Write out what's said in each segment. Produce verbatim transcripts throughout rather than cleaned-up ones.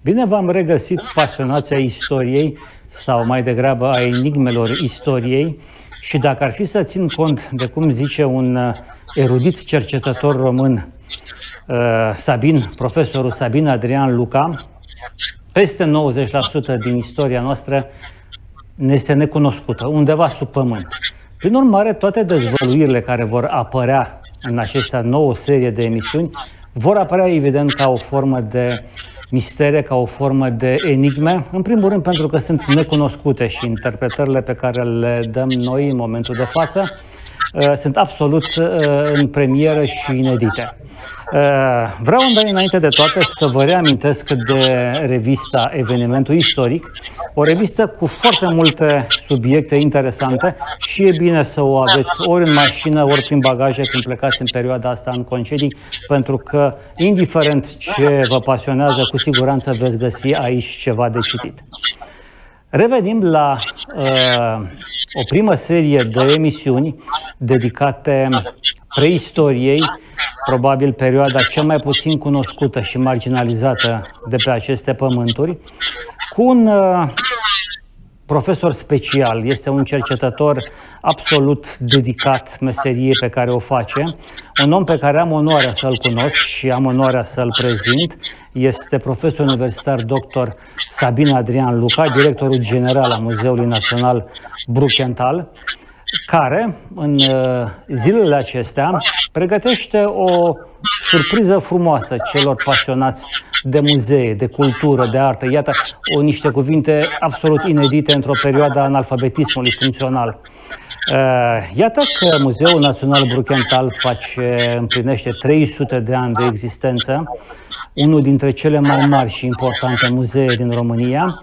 Bine v-am regăsit, pasionați ai istoriei sau mai degrabă a enigmelor istoriei, și dacă ar fi să țin cont de cum zice un erudit cercetător român, Sabin, profesorul Sabin Adrian Luca, peste nouăzeci la sută din istoria noastră ne este necunoscută, undeva sub pământ. Prin urmare, toate dezvăluirile care vor apărea în această nouă serie de emisiuni vor apărea evident ca o formă de mistere, ca o formă de enigme, în primul rând pentru că sunt necunoscute și interpretările pe care le dăm noi în momentul de față sunt absolut în premieră și inedite. Vreau înainte de toate să vă reamintesc de revista Evenimentul Istoric, o revistă cu foarte multe subiecte interesante și e bine să o aveți ori în mașină, ori prin bagaje când plecați în perioada asta în concedii, pentru că, indiferent ce vă pasionează, cu siguranță veți găsi aici ceva de citit. Revenim la uh, o primă serie de emisiuni dedicate preistoriei, probabil perioada cea mai puțin cunoscută și marginalizată de pe aceste pământuri, cu un uh, profesor special. Este un cercetător absolut dedicat meseriei pe care o face, un om pe care am onoarea să-l cunosc și am onoarea să-l prezint. Este profesor universitar doctor Sabin Adrian Luca, directorul general al Muzeului Național Brukenthal, care în zilele acestea pregătește o surpriză frumoasă celor pasionați de muzee, de cultură, de artă. Iată, o, niște cuvinte absolut inedite într-o perioadă a analfabetismului funcțional. Iată că Muzeul Național Brukenthal face, împlinește trei sute de ani de existență, unul dintre cele mai mari și importante muzee din România.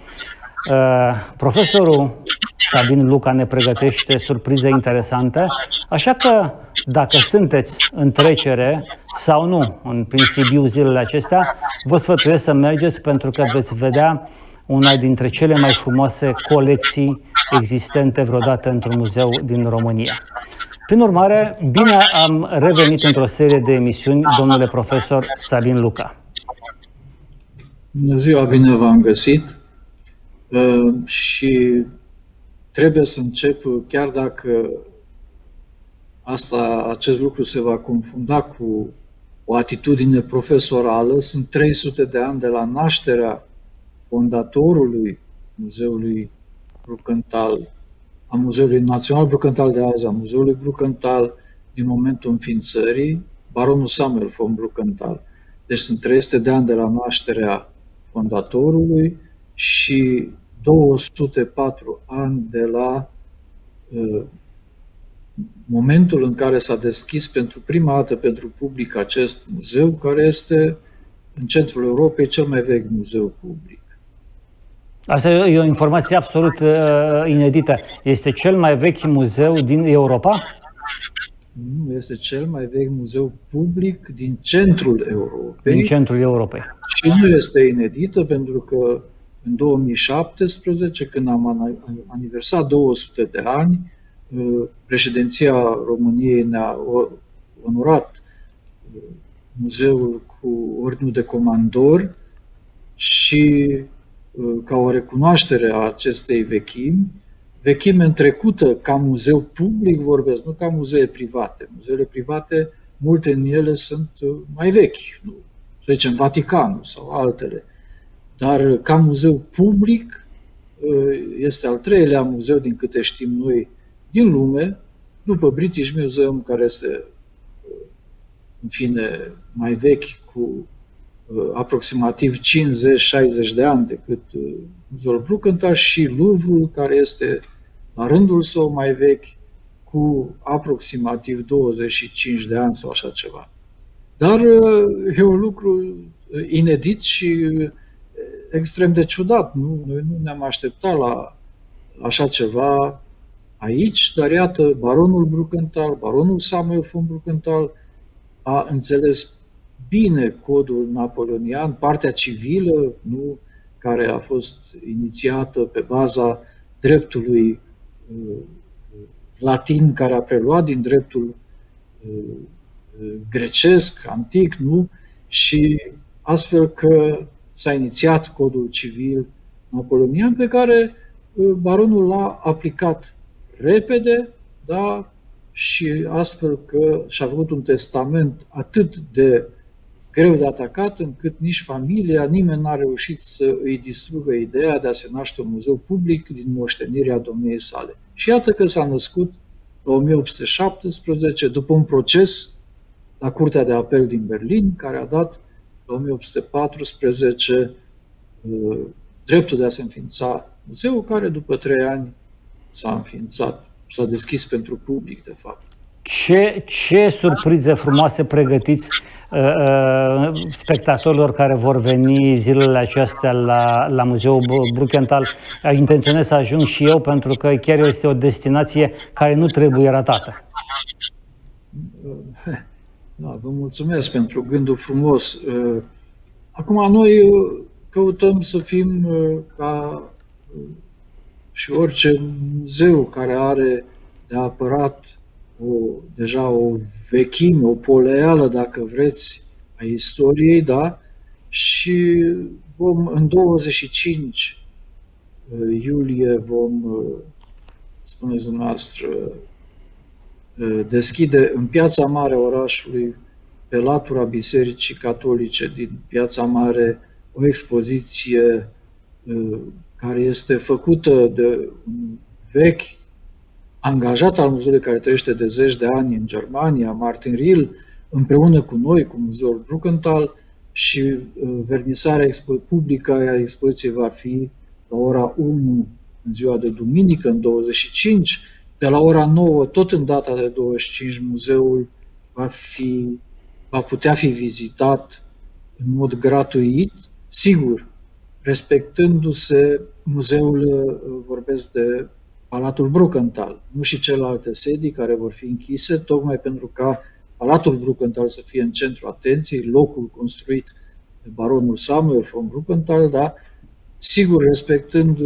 Profesorul Sabin Luca ne pregătește surprize interesante, așa că dacă sunteți în trecere sau nu în prin Sibiu zilele acestea, vă sfătuiesc să mergeți pentru că veți vedea una dintre cele mai frumoase colecții existente vreodată într-un muzeu din România. Prin urmare, bine am revenit într-o serie de emisiuni, domnule profesor Sabin Luca. Bună ziua, bine v-am găsit. Uh, și trebuie să încep, chiar dacă asta, acest lucru se va confunda cu o atitudine profesorală, sunt trei sute de ani de la nașterea fondatorului Muzeului Brukenthal, a Muzeului Național Brukenthal de azi, a Muzeului Brukenthal din momentul înființării, baronul Samuel von Brukenthal. Deci sunt trei sute de ani de la nașterea fondatorului și două sute patru ani de la uh, momentul în care s-a deschis pentru prima dată pentru public acest muzeu, care este în centrul Europei cel mai vechi muzeu public. Asta e o informație absolut uh, inedită. Este cel mai vechi muzeu din Europa? Nu, este cel mai vechi muzeu public din centrul Europei. Din centrul Europei. Și nu este inedită pentru că în două mii șaptesprezece, când am aniversat două sute de ani, președinția României ne-a onorat muzeul cu ordinul de comandor și ca o recunoaștere a acestei vechimi, vechime întrecută ca muzeu public vorbesc, nu ca muzee private. Muzeele private, multe din ele sunt mai vechi, nu, să zicem Vaticanul sau altele. Dar ca muzeu public este al treilea muzeu, din câte știm noi, din lume, după British Museum, care este, în fine, mai vechi cu aproximativ cincizeci șaizeci de ani decât Muzeul Brukenthal, și Louvre, care este la rândul său mai vechi, cu aproximativ douăzeci și cinci de ani sau așa ceva. Dar e un lucru inedit și extrem de ciudat. Nu? Noi nu ne-am așteptat la așa ceva aici, dar iată, baronul Brukenthal, baronul Samuel von Brukenthal a înțeles bine codul napoleonian, partea civilă, nu, care a fost inițiată pe baza dreptului uh, latin, care a preluat din dreptul uh, grecesc, antic, nu? Și astfel că s-a inițiat codul civil napoleonian, pe care baronul l-a aplicat repede, da? Și astfel că și-a făcut un testament atât de greu de atacat, încât nici familia, nimeni n-a reușit să îi distrugă ideea de a se naște un muzeu public din moștenirea domniei sale. Și iată că s-a născut la o mie opt sute șaptesprezece, după un proces la Curtea de Apel din Berlin, care a dat la o mie opt sute paisprezece dreptul de a se înființa muzeul, care după trei ani s-a înființat, s-a deschis pentru public, de fapt. Ce, ce surprize frumoase pregătiți uh, uh, spectatorilor care vor veni zilele acestea la, la Muzeul Brukenthal. Intenționez să ajung și eu, pentru că chiar este o destinație care nu trebuie ratată. Da, vă mulțumesc pentru gândul frumos. Acum noi căutăm să fim ca și orice muzeu care are de apărat o, deja o vechime, o poleală, dacă vreți, a istoriei, da? Și vom, în douăzeci și cinci iulie vom, spuneți dumneavoastră, deschide în Piața Mare a orașului, pe latura Bisericii Catolice din Piața Mare, o expoziție care este făcută de un vechi angajat al muzeului care trăiește de zeci de ani în Germania, Martin Rill, împreună cu noi, cu Muzeul Brukenthal, și vernisarea publică a expoziției va fi la ora unu în ziua de duminică, în douăzeci și cinci. De la ora nouă, tot în data de douăzeci și cinci, muzeul va, fi, va putea fi vizitat în mod gratuit, sigur, respectându-se, muzeul, vorbesc de Palatul Brukenthal, nu și celelalte sedii care vor fi închise, tocmai pentru ca Palatul Brukenthal să fie în centrul atenției, locul construit de baronul Samuel von Brukenthal, dar sigur respectând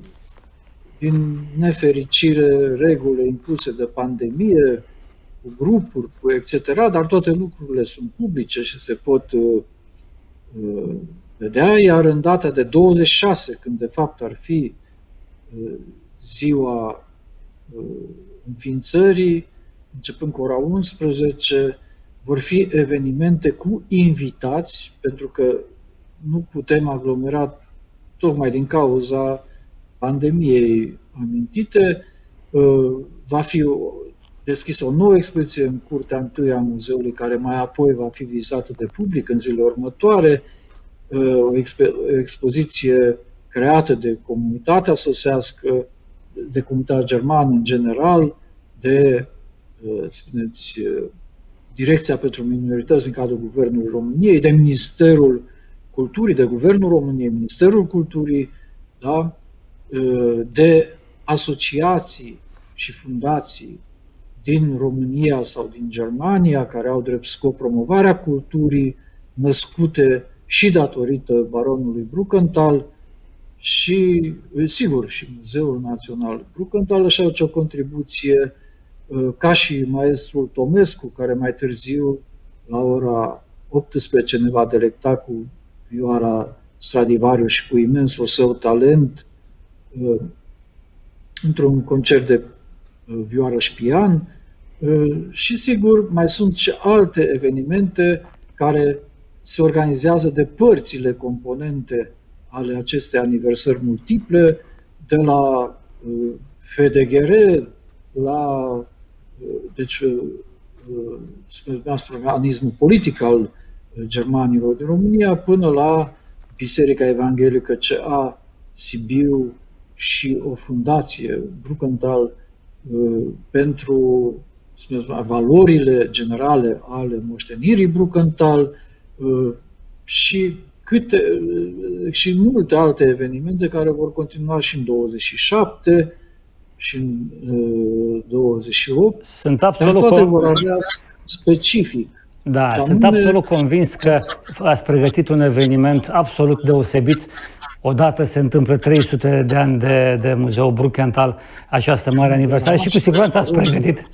din nefericire regulile impuse de pandemie, cu grupuri, cu et cetera, dar toate lucrurile sunt publice și se pot uh, uh, vedea, iar în data de douăzeci și șase, când de fapt ar fi uh, ziua uh, înființării, începând cu ora unsprezece, vor fi evenimente cu invitați, pentru că nu putem aglomera tocmai din cauza pandemiei amintite. Va fi deschisă o nouă expoziție în curtea întâi a muzeului, care mai apoi va fi vizitată de public în zilele următoare, o expoziție creată de comunitatea săsească, de comunitatea germană în general, de, spuneți, Direcția pentru Minorități din cadrul Guvernului României, de Ministerul Culturii, de Guvernul României, Ministerul Culturii, da? De asociații și fundații din România sau din Germania, care au drept scop promovarea culturii, născute și datorită baronului Brukenthal, și, sigur, și Muzeul Național Brukenthal își aduce o contribuție, ca și maestrul Tomescu, care mai târziu, la ora optsprezece, ne va delecta cu vioara Stradivarius și cu imensul său talent într-un concert de vioară și pian. Și, sigur, mai sunt și alte evenimente care se organizează de părțile componente ale acestei aniversări multiple, de la F D G R, la deci, spuneți, organismul politic al germanilor din România, până la Biserica Evanghelică C A Sibiu și o fundație, Brukenthal, pentru, spuneți, valorile generale ale moștenirii Brukenthal și, câte, și multe alte evenimente care vor continua și în douăzeci și șapte și în douăzeci și opt. Sunt absolut dar toate vor avea specific. Da, sunt sunt anume... absolut convins că ați pregătit un eveniment absolut deosebit. Odată se întâmplă trei sute de ani de, de Muzeul Brukenthal, această mare aniversare, și cu siguranță ați pregătit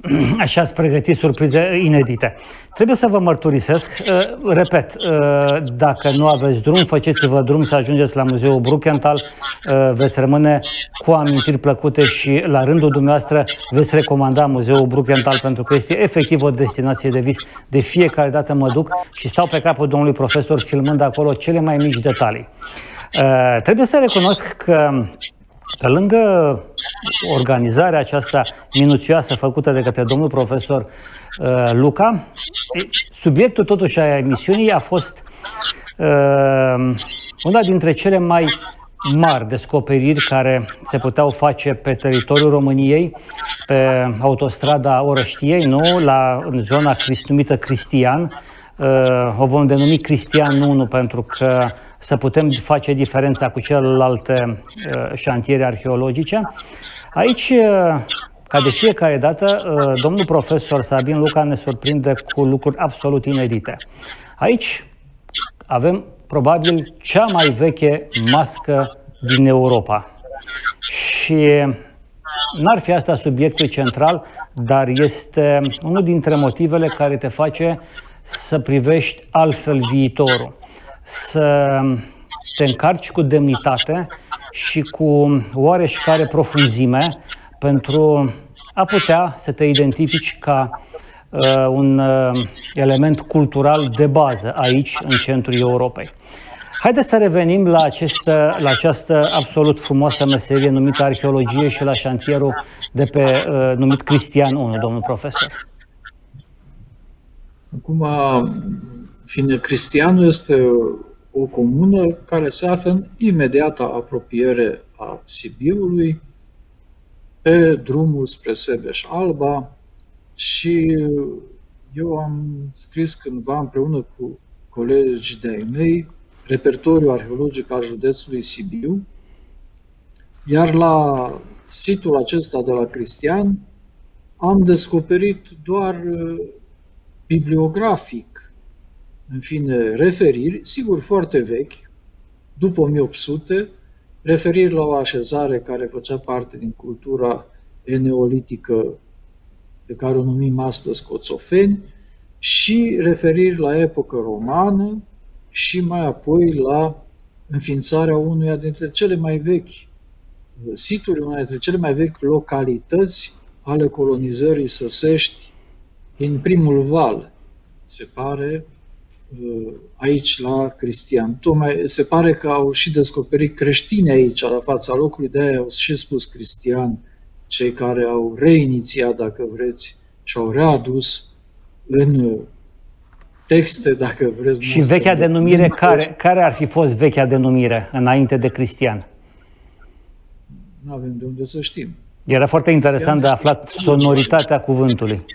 așa ați pregătit surprize inedite. Trebuie să vă mărturisesc, uh, repet, uh, dacă nu aveți drum, faceți-vă drum să ajungeți la Muzeul Brukenthal, uh, veți rămâne cu amintiri plăcute și la rândul dumneavoastră veți recomanda Muzeul Brukenthal pentru că este efectiv o destinație de vis. De fiecare dată mă duc și stau pe capul domnului profesor filmând acolo cele mai mici detalii. Uh, trebuie să recunosc că pe lângă organizarea aceasta minuțioasă făcută de către domnul profesor uh, Luca, subiectul totuși a emisiunii a fost uh, una dintre cele mai mari descoperiri care se puteau face pe teritoriul României, pe autostrada Orăștiei, nu? La, în zona numită Cristian. Uh, o vom denumi Cristian unu pentru că să putem face diferența cu celelalte uh, șantiere arheologice. Aici, uh, ca de fiecare dată, uh, domnul profesor Sabin Luca ne surprinde cu lucruri absolut inedite. Aici avem probabil cea mai veche mască din Europa. Și n-ar fi asta subiectul central, dar este unul dintre motivele care te face să privești altfel viitorul. Să te încarci cu demnitate și cu oareșcare profunzime pentru a putea să te identifici ca uh, un uh, element cultural de bază aici, în centrul Europei. Haideți să revenim la, acest, la această absolut frumoasă meserie numită arheologie și la șantierul de pe uh, numit Cristian unu, domnul profesor. Acum, fiind Cristianul este o comună care se află în imediată apropiere a Sibiului, pe drumul spre Sebeș-Alba, și eu am scris cândva împreună cu colegi de-ai mei repertoriul arheologic al județului Sibiu, iar la situl acesta de la Cristian am descoperit doar bibliografic, în fine, referiri, sigur foarte vechi, după o mie opt sute, referiri la o așezare care făcea parte din cultura eneolitică pe care o numim astăzi Coțofeni, și referiri la epocă romană și mai apoi la înființarea unuia dintre cele mai vechi situri, una dintre cele mai vechi localități ale colonizării săsești din primul val, se pare, aici la Cristian. Tocmai se pare că au și descoperit creștini aici, la fața locului, de-aia au și spus Cristian, cei care au reinițiat, dacă vreți, și au readus în texte, dacă vreți. Și vechea denumire, care, care ar fi fost vechea denumire înainte de Cristian? Nu avem de unde să știm. Era foarte interesant de aflat sonoritatea cuvântului.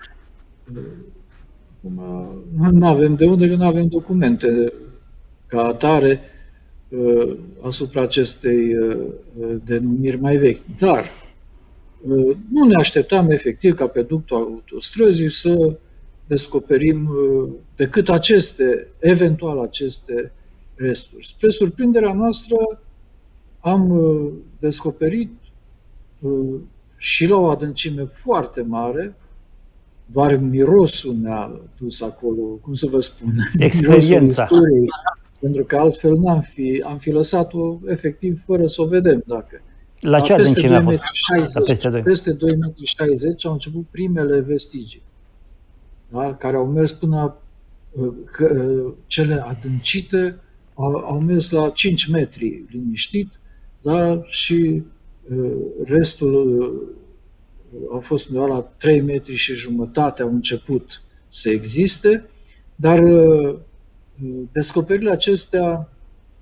Nu avem de unde, că nu avem documente ca atare uh, asupra acestei uh, denumiri mai vechi. Dar uh, nu ne așteptam efectiv ca pe ductul autostrăzii să descoperim uh, decât aceste, eventual aceste resturi. Spre surprinderea noastră am uh, descoperit uh, și la o adâncime foarte mare, doar mirosul ne-a dus acolo, cum să vă spun, experiența istoriei, pentru că altfel n-am fi, am fi lăsat-o efectiv fără să o vedem. Dacă. La ce adâncime a fost? Peste doi metri șaizeci au început primele vestigii, da? Care au mers până, că, cele adâncite au, au mers la cinci metri liniștit, da? Și restul au fost undeva la trei metri și jumătate, au început să existe, dar descoperirile acestea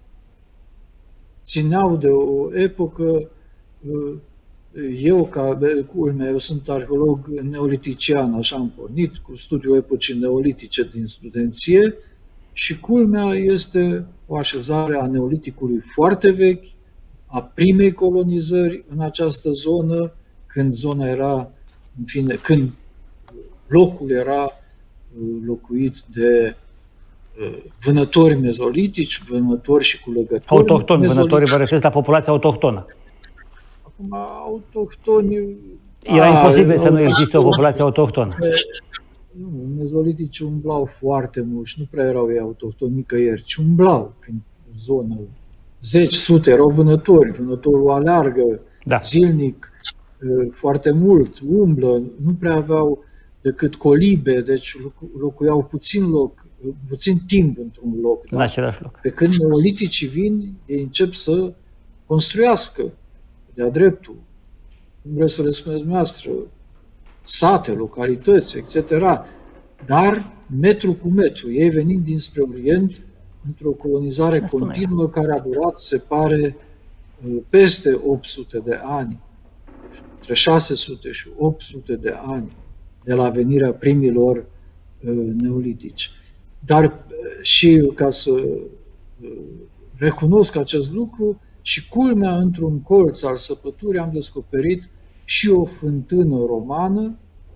țineau de o epocă. Eu, ca culmea, eu sunt arheolog neolitician, așa am pornit, cu studiul epocii neolitice din studenție, și culmea este o așezare a neoliticului foarte vechi, a primei colonizări în această zonă, când zona era, în fine, când locul era locuit de vânători mezolitici, vânători și culegători autohtoni, vânătorii, vă referiți la populația autohtonă. Acum, autohtoni, Era A, imposibil să nu existe o populație autohtonă. Nu, mezoliticii umblau foarte mult și nu prea erau ei autohtoni nicăieri, ci umblau prin zonă. Zeci, sute, erau vânători. Vânătorul aleargă da. zilnic foarte mult, umblă, nu prea aveau decât colibe, deci locuiau puțin loc, puțin timp într-un loc. În da? același loc. Pe când neoliticii vin, ei încep să construiască de-a dreptul. Cum vreți să le spuneți dumneavoastră, sate, localități, et cetera. Dar metru cu metru, ei venind dinspre Orient, într-o colonizare continuă care a durat, se pare, peste opt sute de ani, între șase sute și opt sute de ani de la venirea primilor neolitici. Dar și ca să recunosc acest lucru, și culmea, într-un colț al săpăturii, am descoperit și o fântână romană,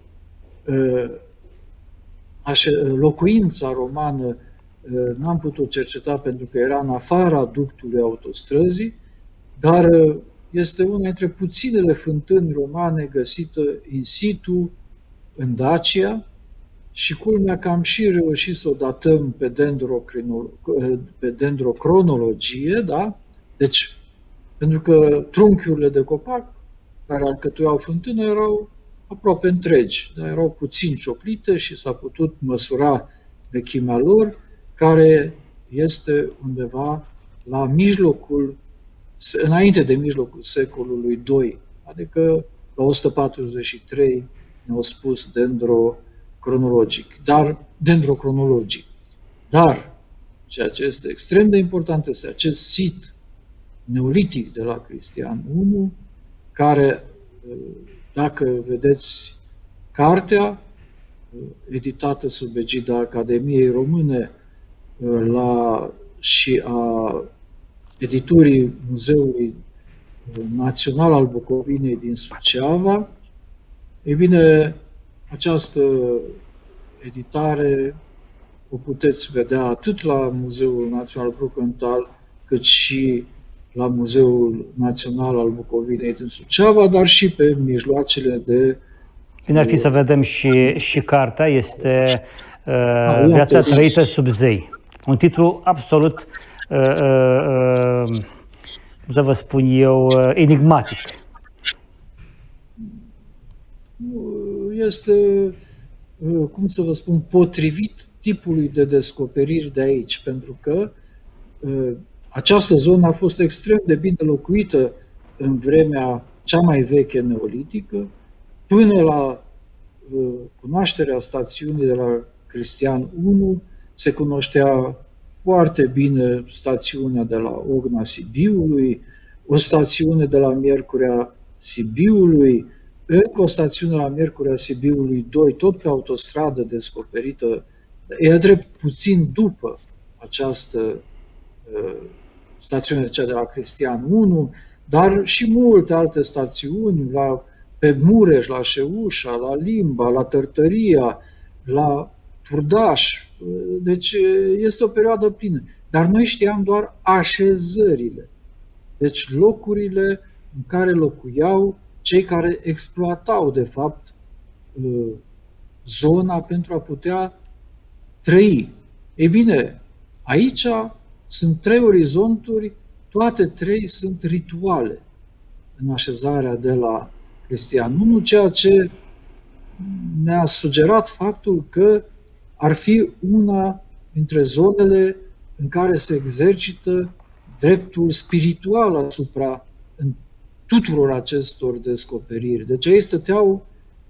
locuința romană n-am putut cerceta pentru că era în afara ductului autostrăzii, dar este una dintre puținele fântâni romane găsită in situ în Dacia și culmea că am și reușit să o datăm pe, pe dendrocronologie, da? Deci, pentru că trunchiurile de copac care alcătuiau fântână erau aproape întregi, dar erau puțin cioplite și s-a putut măsura vechimea lor, care este undeva la mijlocul, înainte de mijlocul secolului doi, adică la o sută patruzeci și trei ne-au spus dendrocronologic, dar dendrocronologic. Dar ceea ce este extrem de important este acest sit neolitic de la Cristian unu, care, dacă vedeți cartea, editată sub egida Academiei Române la, și a editurii Muzeului Național al Bucovinei din Suceava, e bine, această editare o puteți vedea atât la Muzeul Național Bruckenthal, cât și la Muzeul Național al Bucovinei din Suceava, dar și pe mijloacele de... Bine ar fi să vedem și, și cartea, este uh, Viața trăită sub zei. Un titlu absolut, uh, uh, cum să vă spun eu, uh, enigmatic. Este, uh, cum să vă spun, potrivit tipului de descoperiri de aici, pentru că uh, această zonă a fost extrem de bine locuită în vremea cea mai veche neolitică, până la uh, cunoașterea stațiunii de la Cristian unu, se cunoștea foarte bine stațiunea de la Ogna Sibiului, o stațiune de la Miercurea Sibiului, încă o stațiune la Miercurea Sibiului doi, tot pe autostradă descoperită, e drept puțin după această uh, stațiune cea de la Cristian unu, dar și multe alte stațiuni, la, pe Mureș, la Șeușa, la Limba, la Tărtăria, la Turdaș. Deci este o perioadă plină. Dar noi știam doar așezările. Deci locurile în care locuiau cei care exploatau, de fapt, zona pentru a putea trăi. Ei bine, aici sunt trei orizonturi, toate trei sunt rituale în așezarea de la Cristian unu, ceea ce ne-a sugerat faptul că ar fi una dintre zonele în care se exercită dreptul spiritual asupra tuturor acestor descoperiri. Deci aici stăteau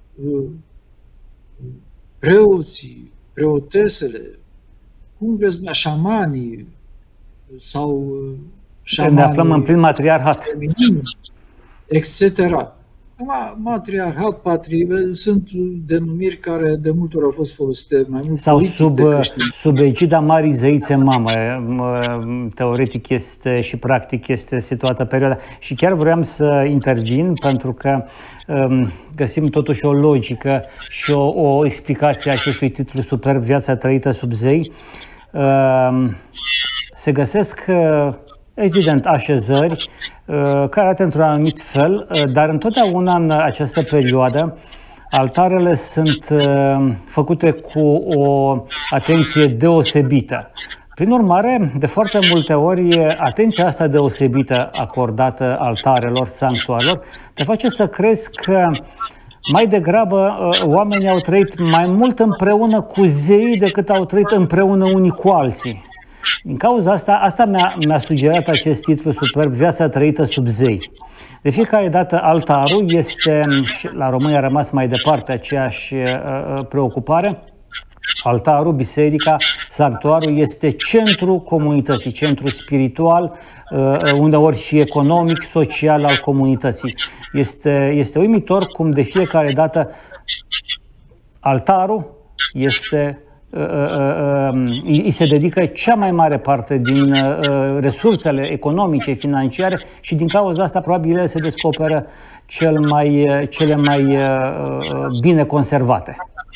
preoții, preotesele, cum vreți, șamanii sau șamanii... Ne aflăm în plin matriarhat. et cetera. Matriarhat, patri, sunt denumiri care de multe ori au fost folosite mai mult. Sau sub, sub egida Marii Zăițe Mamă, teoretic este și practic este situată perioada. Și chiar vreau să intervin pentru că um, găsim totuși o logică și o, o explicație a acestui titlu superb, Viața trăită sub zei. Um, se găsesc uh, evident, așezări care arată într-un anumit fel, dar întotdeauna în această perioadă altarele sunt făcute cu o atenție deosebită. Prin urmare, de foarte multe ori, atenția asta deosebită acordată altarelor, sanctuarilor, te face să crezi că mai degrabă oamenii au trăit mai mult împreună cu zeii decât au trăit împreună unii cu alții. Din cauza asta, asta mi-a, mi-a sugerat acest titlu superb, Viața trăită sub zei. De fiecare dată altarul este, la România a rămas mai departe aceeași uh, preocupare, altarul, biserica, sanctuarul este centrul comunității, centrul spiritual, uh, uneori și economic, social al comunității. Este, este uimitor cum de fiecare dată altarul este... îi se dedică cea mai mare parte din resursele economice, financiare și din cauza asta probabil ele se descoperă cel mai, cele mai bine conservate.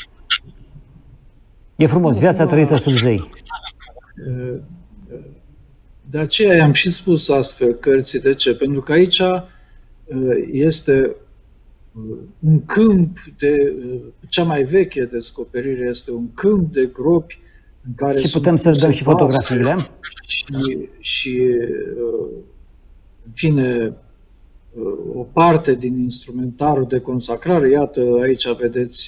E frumos, viața trăită sub zei. De aceea i-am și spus astfel cărții. De ce? Pentru că aici este un câmp de, cea mai veche descoperire este un câmp de gropi în care și putem să dăm și fotografiile. Și, și în fine, o parte din instrumentarul de consacrare, iată, aici vedeți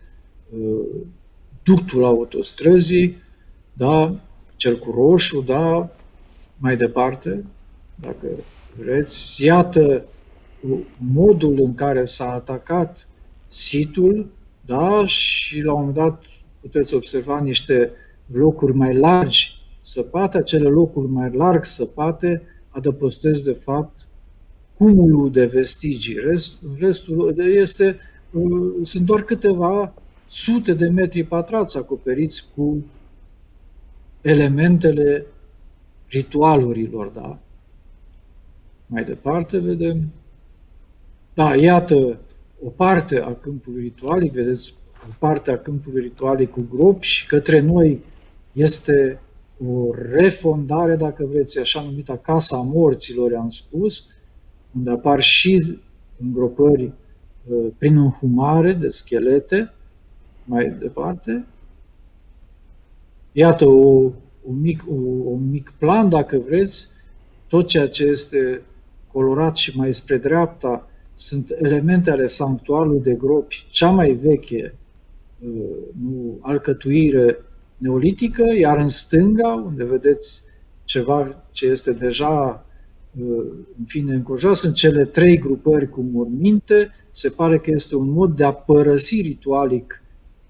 ductul autostrăzii, da, cercul roșu, da, mai departe, dacă vreți, iată modul în care s-a atacat situl, da, și la un moment dat puteți observa niște locuri mai largi săpate. Acele locuri mai largi săpate adăpostesc de fapt cumulul de vestigii. Rest, restul este, sunt doar câteva sute de metri pătrați acoperiți cu elementele ritualurilor, da. Mai departe vedem. Da, iată o parte a câmpului ritualic, vedeți, o parte a câmpului ritualic cu gropi și către noi este o refondare, dacă vreți, așa numită Casa Morților, am spus, unde apar și îngropări uh, prin înhumare de schelete, mai departe. Iată o, un, mic, o, un mic plan, dacă vreți, tot ceea ce este colorat și mai spre dreapta sunt elemente ale sanctuarului de gropi, cea mai veche nu, alcătuire neolitică, iar în stânga, unde vedeți ceva ce este deja, în fine, înconjurat, sunt cele trei grupări cu morminte. Se pare că este un mod de a părăsi ritualic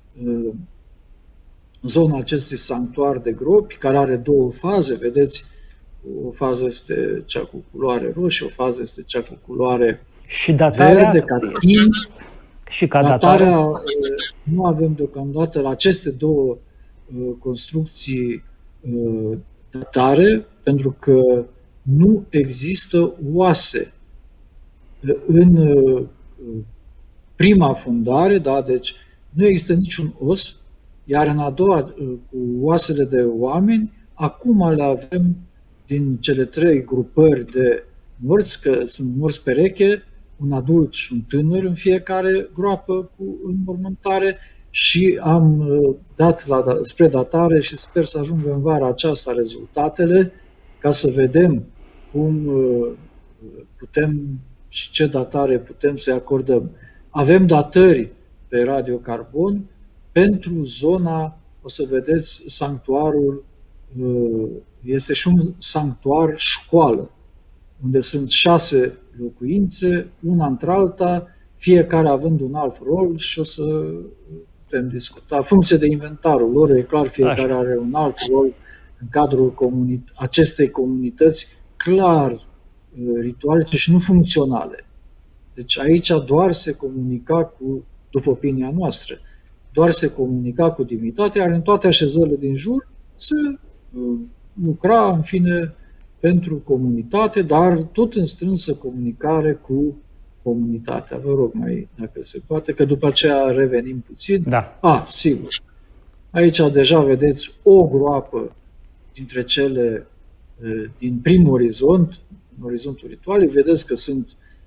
zona acestui sanctuar de gropi, care are două faze, vedeți, o fază este cea cu culoare roșie, o fază este cea cu culoare și datarea, verde, ca timp. Și ca datarea, datarea nu avem deocamdată la aceste două uh, construcții uh, datare, pentru că nu există oase. În uh, prima fundare, da, deci nu există niciun os, iar în a doua, uh, cu oasele de oameni, acum le avem din cele trei grupări de morți, că sunt morți pereche, un adult și un tânăr în fiecare groapă cu înmormântare, și am dat la, spre datare și sper să ajungă în vara aceasta rezultatele, ca să vedem cum putem și ce datare putem să acordăm. Avem datări pe radiocarbon pentru zona, o să vedeți, sanctuarul, este și un sanctuar școală, unde sunt șase locuințe, una între alta, fiecare având un alt rol, și o să putem discuta. În funcție de inventarul lor, e clar, fiecare Așa. are un alt rol în cadrul comunit- acestei comunități, clar ritualice și nu funcționale. Deci aici doar se comunica cu, după opinia noastră, doar se comunica cu divinitatea, iar în toate așezările din jur se lucra, în fine, pentru comunitate, dar tot în strânsă comunicare cu comunitatea. Vă rog mai, dacă se poate, că după aceea revenim puțin. Da. Ah, sigur. Aici deja vedeți o groapă dintre cele din primul orizont, în orizontul ritualului, vedeți că sunt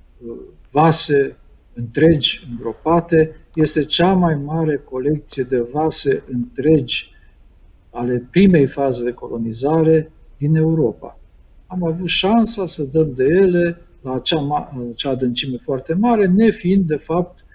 vase întregi îngropate. Este cea mai mare colecție de vase întregi ale primei faze de colonizare din Europa. Am avut șansa să dăm de ele la acea, acea adâncime foarte mare, nefiind, de fapt,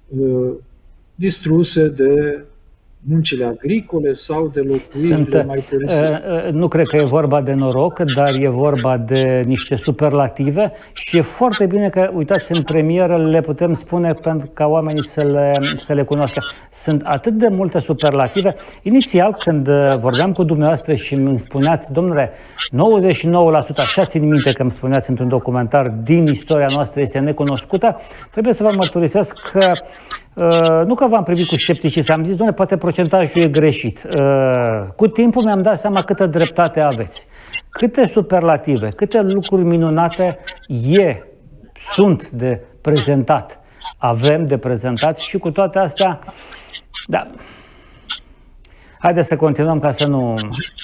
distruse de muncile agricole sau de locuirile Sunt, mai târziu. Nu cred că e vorba de noroc, dar e vorba de niște superlative și e foarte bine că, uitați, în premieră le putem spune pentru ca oamenii să le, să le cunoască. Sunt atât de multe superlative. Inițial, când vorbeam cu dumneavoastră și îmi spuneați, domnule, nouăzeci și nouă la sută, așa țin minte că îmi spuneați într-un documentar, din istoria noastră este necunoscută, trebuie să vă mărturisesc că Uh, nu că v-am privit cu scepticism, am zis, doamne, poate procentajul e greșit. Uh, cu timpul mi-am dat seama câtă dreptate aveți. Câte superlative, câte lucruri minunate e, sunt de prezentat, avem de prezentat și cu toate astea, da. Haideți să continuăm ca să nu...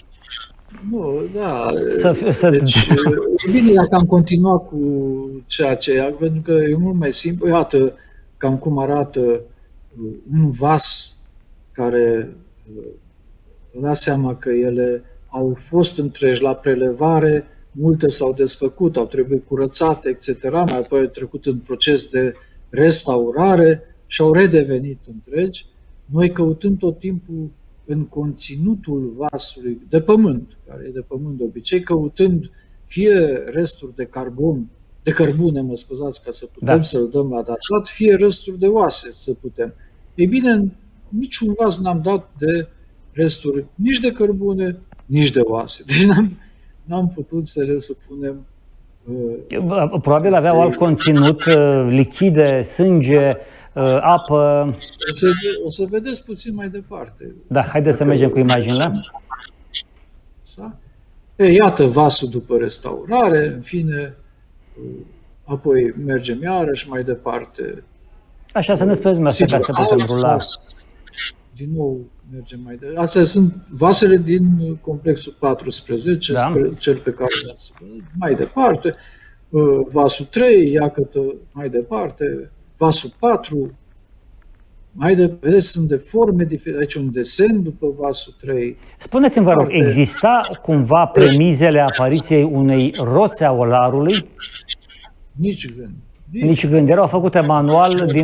Nu, da. Să, să... Deci, e bine dacă am continuat cu ceea ce... Pentru că e mult mai simplu. Iată, cam cum arată un vas care da seama că ele au fost întregi la prelevare, multe s-au desfăcut, au trebuit curățate, et cetera. Mai apoi au trecut în proces de restaurare și au redevenit întregi. Noi căutând tot timpul în conținutul vasului de pământ, care e de pământ de obicei, căutând fie resturi de carbon, de cărbune, mă scuzați, ca să putem da. să-l dăm la datat, fie resturi de oase să putem. Ei bine, niciun vas n-am dat de resturi nici de cărbune, nici de oase. Deci n-am, n-am putut să le supunem. Uh, Probabil aveau alt conținut, uh, lichide, sânge, uh, apă. O să, o să vedeți puțin mai departe. Da, haideți să mergem cu imaginile. Da? E, iată vasul după restaurare, în fine, apoi mergem iarăși mai departe. Așa, să ne spuneți asta ca să putem rula. Din nou mergem mai departe. Astea sunt vasele din complexul paisprezece, da. Cel pe care le-ați mai departe. Vasul trei, iată mai departe. Vasul patru, mai departe. Vedeți, sunt de forme diferite. Aici un desen după vasul trei. Spuneți-mi, vă rog, exista cumva premizele apariției unei roți a olarului? Nici gând. Nici, Nici gând. Erau făcute manual din...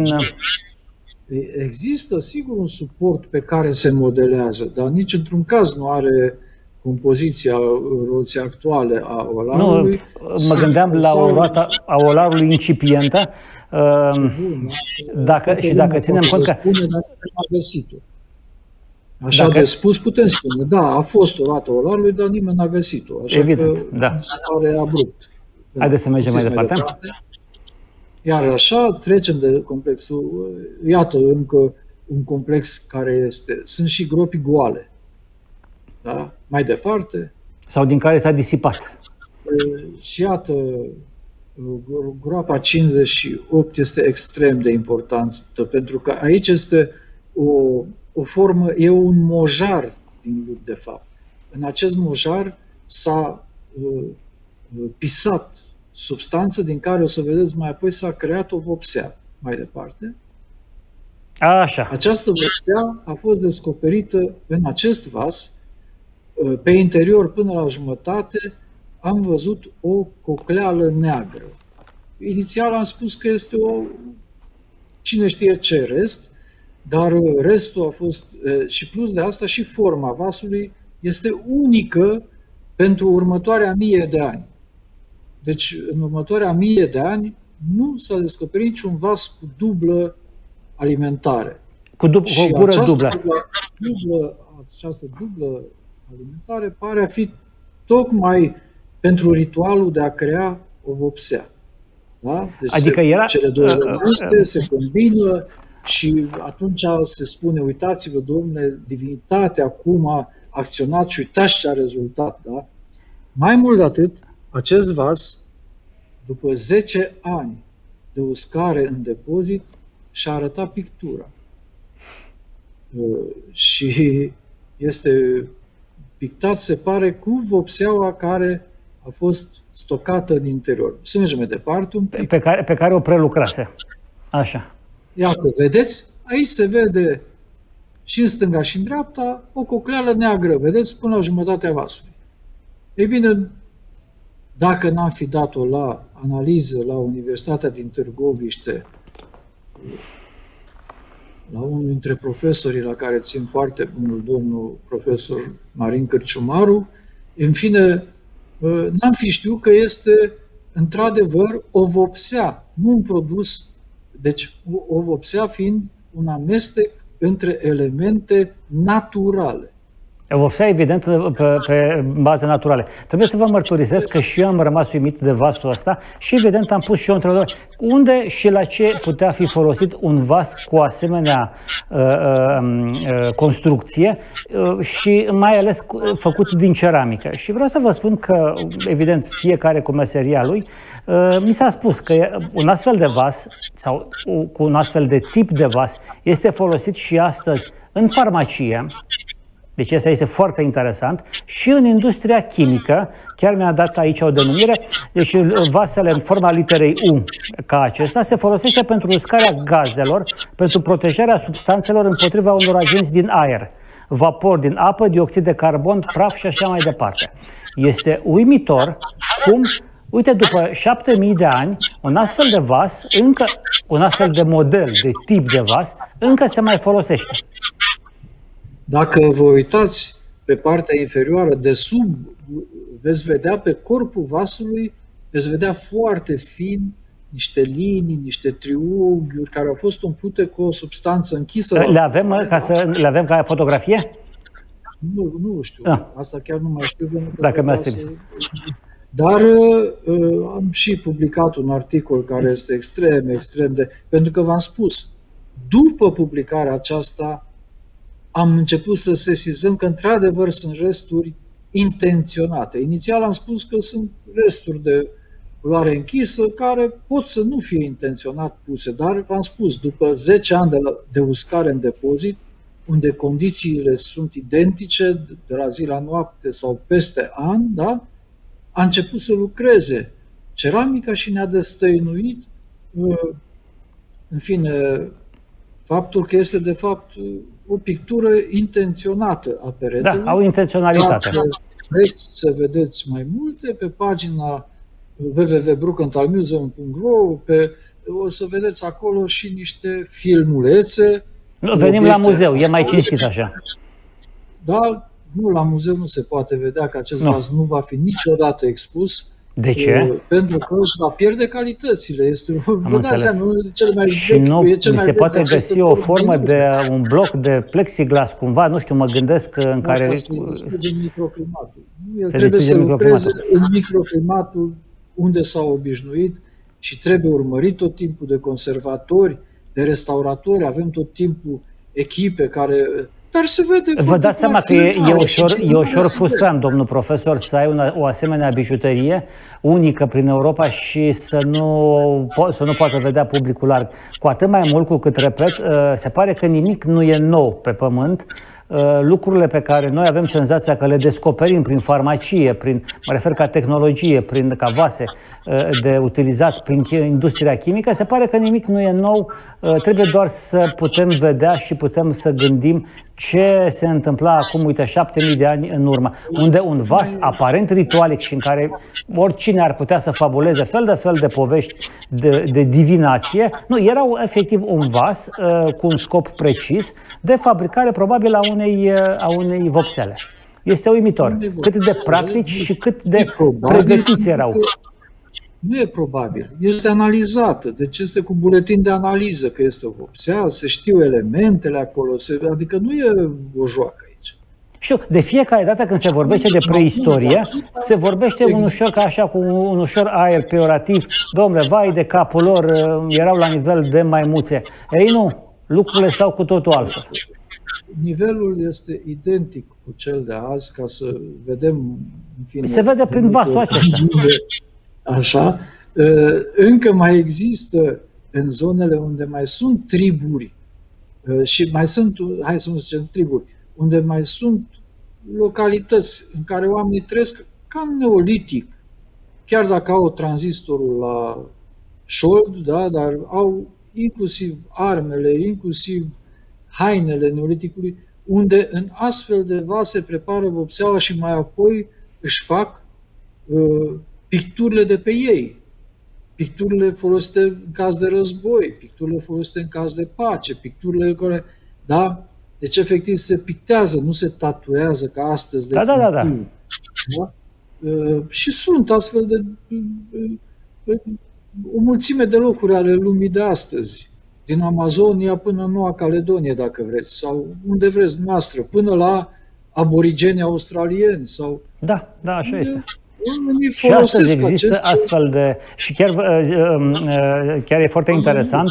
Există, sigur, un suport pe care se modelează, dar nici într-un caz nu are compoziția roții actuale a olarului. Nu, mă gândeam la o roată a olarului incipientă. Bun, dacă, și dacă ținem cont că... Spune, dar nu a găsit-o. Așa dacă... de spus putem spune, da, a fost o roată a olarului, dar nimeni n-a găsit-o. Așa Evident, că da. se pare abrupt. Haideți să mergem mai departe. Mai departe. Iar așa trecem de complexul, iată încă un complex care este, sunt și gropi goale, da? Mai departe. Sau din care s-a disipat. Și iată, groapa cincizeci și opt este extrem de importantă, pentru că aici este o, o formă, e un mojar din lut, de fapt. În acest mojar s-a uh, pisat substanță din care, o să vedeți mai apoi, s-a creat o vopsea. Mai departe. Așa. Această vopsea a fost descoperită în acest vas. Pe interior, până la jumătate, am văzut o cocleală neagră. Inițial am spus că este o... cine știe ce rest, dar restul a fost... Și plus de asta, și forma vasului este unică pentru următoarea mie de ani. Deci, în următoarea mie de ani, nu s-a descoperit niciun vas cu dublă alimentare. Cu, dub- cu o gură această dublă. dublă. Această dublă alimentare pare a fi tocmai pentru ritualul de a crea o vopsea. Da? Deci adică se, era... cele două elemente se combină și atunci se spune, uitați-vă, domnule, divinitatea acum a acționat și uitați ce a rezultat. Da? Mai mult de atât, acest vas, după zece ani de uscare în depozit, și-a arătat pictura. Și este pictat, se pare, cu vopseaua care a fost stocată în interior. Să mergem mai departe un pic. Pe care, pe care o prelucrase. Așa. Iată, vedeți? Aici se vede și în stânga și în dreapta o cocleală neagră. Vedeți? Până la jumătatea vasului. Ei bine, dacă n-am fi dat-o la analiză la Universitatea din Târgoviște, la unul dintre profesorii la care țin foarte mult, domnul profesor Marin Cârciumaru, în fine, n-am fi știut că este într-adevăr o vopsea, nu un produs, deci o vopsea fiind un amestec între elemente naturale. Vopsea, evident, pe, pe baze naturale. Trebuie să vă mărturisesc că și eu am rămas uimit de vasul ăsta și, evident, am pus și eu întrebări. Unde și la ce putea fi folosit un vas cu asemenea uh, uh, construcție uh, și mai ales făcut din ceramică? Și vreau să vă spun că, evident, fiecare cu meseria lui, uh, mi s-a spus că un astfel de vas sau cu un astfel de tip de vas este folosit și astăzi în farmacie. Deci asta este foarte interesant. Și în industria chimică, chiar mi-a dat aici o denumire, deci vasele în forma literei U ca acesta se folosește pentru uscarea gazelor, pentru protejarea substanțelor împotriva unor agenți din aer, vapor din apă, dioxid de carbon, praf și așa mai departe. Este uimitor cum, uite, după șapte mii de ani, un astfel de vas, încă, un astfel de model, de tip de vas, încă se mai folosește. Dacă vă uitați pe partea inferioară de sub, veți vedea pe corpul vasului, veți vedea foarte fin niște linii, niște triunghiuri care au fost umplute cu o substanță închisă. Le avem ca, să, le avem ca fotografie? Nu, nu știu. Ah. Asta chiar nu mai știu. Dacă mi-ați trimis. Dar uh, am și publicat un articol care este extrem, extrem de... Pentru că v-am spus, după publicarea aceasta, am început să sesizăm că, într-adevăr, sunt resturi intenționate. Inițial am spus că sunt resturi de culoare închisă care pot să nu fie intenționat puse, dar v-am spus, după zece ani de, la, de uscare în depozit, unde condițiile sunt identice de la zi la noapte sau peste an, da? A început să lucreze ceramica și ne-a destăinuit, în fine, faptul că este, de fapt, o pictură intenționată a peretelui. Da, au intenționalitate. Dacă vreți să vedeți mai multe, pe pagina w w w punct brukenthal-museum punct r o pe, o să vedeți acolo și niște filmulețe. Nu, venim la muzeu, e mai cinstit așa. Da, nu, la muzeu nu se poate vedea că acest vas nu. nu va fi niciodată expus. De ce? Pentru că își va pierde calitățile. Este Am seama, cel mai și vechi, nu cel mai se poate găsi o formă de un bloc de plexiglas cumva, nu știu, mă gândesc în da, care... distruge microclimatul. El trebuie să lucreze în microclimatul unde s-a obișnuit și trebuie urmărit tot timpul de conservatori, de restauratori, avem tot timpul echipe care... Dar se vede. Vă dați seama că e, e ușor, e ușor frustrant, domnul profesor, să ai una, o asemenea bijuterie unică prin Europa și să nu, să nu poată vedea publicul larg. Cu atât mai mult cu cât, repet, se pare că nimic nu e nou pe pământ. Lucrurile pe care noi avem senzația că le descoperim prin farmacie, prin, mă refer ca tehnologie, prin ca vase de utilizat prin industria chimică, se pare că nimic nu e nou, trebuie doar să putem vedea și putem să gândim ce se întâmpla acum, uite, șapte mii de ani în urmă, unde un vas aparent ritualic și în care oricine ar putea să fabuleze fel de fel de povești de, de divinație, nu, era efectiv un vas uh, cu un scop precis de fabricare probabil a unei, a unei vopsele. Este uimitor cât de practici și cât de pregătiți erau. Nu e probabil. Este analizată. Deci este cu buletin de analiză că este o vopsea, se știu elementele acolo, se, adică nu e o joacă aici. Știu, de fiecare dată când se vorbește de preistorie, se vorbește un ușor, ca așa, cu un ușor aer peorativ. Dom'le, vai de capul lor, erau la nivel de maimuțe. Ei nu, lucrurile stau cu totul altfel. Nivelul este identic cu cel de azi, ca să vedem, în fine... Se vede prin vasul acesta. Așa, încă mai există în zonele unde mai sunt triburi și mai sunt, hai să nu zicem triburi, unde mai sunt localități în care oamenii trăiesc ca în neolitic, chiar dacă au tranzistorul la șold, da, dar au inclusiv armele, inclusiv hainele Neoliticului, unde în astfel de vase prepară vopseaua și mai apoi își fac uh, picturile de pe ei. Picturile folosite în caz de război, picturile folosite în caz de pace, picturile care, da? Deci efectiv se pictează, nu se tatuează ca astăzi de da, da, da, da. Da? Uh, și sunt astfel de uh, o mulțime de locuri ale lumii de astăzi, din Amazonia până în Noua Caledonie, dacă vreți, sau unde vreți noastră, până la aborigenii australieni. Sau da, da, așa unde, este. Și astăzi există astfel de... Și chiar, chiar e foarte interesant,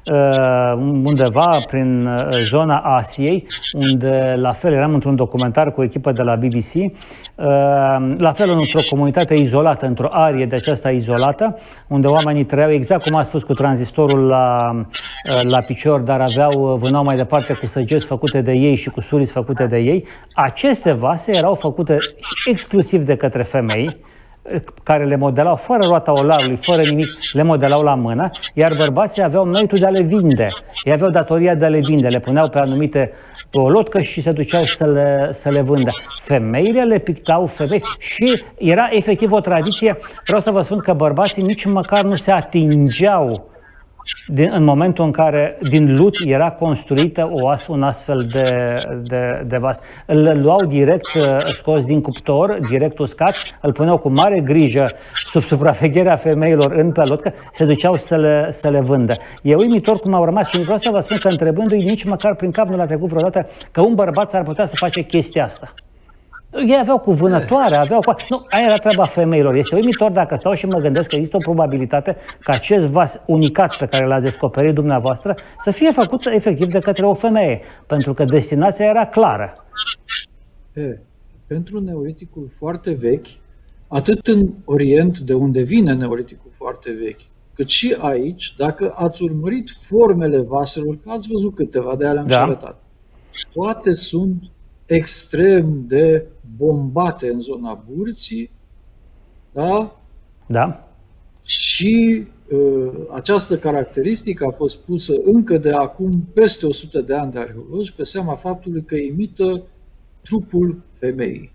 undeva prin zona Asiei, unde la fel eram într-un documentar cu o echipă de la B B C, la fel într-o comunitate izolată, într-o arie de aceasta izolată, unde oamenii trăiau exact cum a spus, cu tranzistorul la, la picior, dar aveau, vânau mai departe cu săgeți făcute de ei și cu suriți făcute de ei. Aceste vase erau făcute exclusiv de către femei, care le modelau fără roata olarului, fără nimic, le modelau la mână, iar bărbații aveau meritul de a le vinde. Ei aveau datoria de a le vinde, le puneau pe anumite pe o lotcă și se duceau să le, să le vândă. Femeile le pictau femei și era efectiv o tradiție. Vreau să vă spun că bărbații nici măcar nu se atingeau din, în momentul în care din lut era construită o, un astfel de, de, de vas. Îl luau direct scos din cuptor, direct uscat, îl puneau cu mare grijă sub supravegherea femeilor în pelotcă, se duceau să le, să le vândă. E uimitor cum au rămas și vreau să vă spun că întrebându-i, nici măcar prin cap nu l-a trecut vreodată că un bărbat ar putea să face chestia asta. Ei aveau cu vânătoare, aveau cu... Nu, aia era treaba femeilor. Este uimitor dacă stau și mă gândesc că există o probabilitate ca acest vas unicat pe care l-ați descoperit dumneavoastră să fie făcut efectiv de către o femeie, pentru că destinația era clară. E, pentru Neoliticul foarte vechi, atât în Orient, de unde vine Neoliticul foarte vechi, cât și aici, dacă ați urmărit formele vaselor, că ați văzut câteva, de alea am da. și arătat, toate sunt extrem de bombate în zona burții, da? Da. Și uh, această caracteristică a fost pusă încă de acum peste o sută de ani de arheologi pe seama faptului că imită trupul femeii.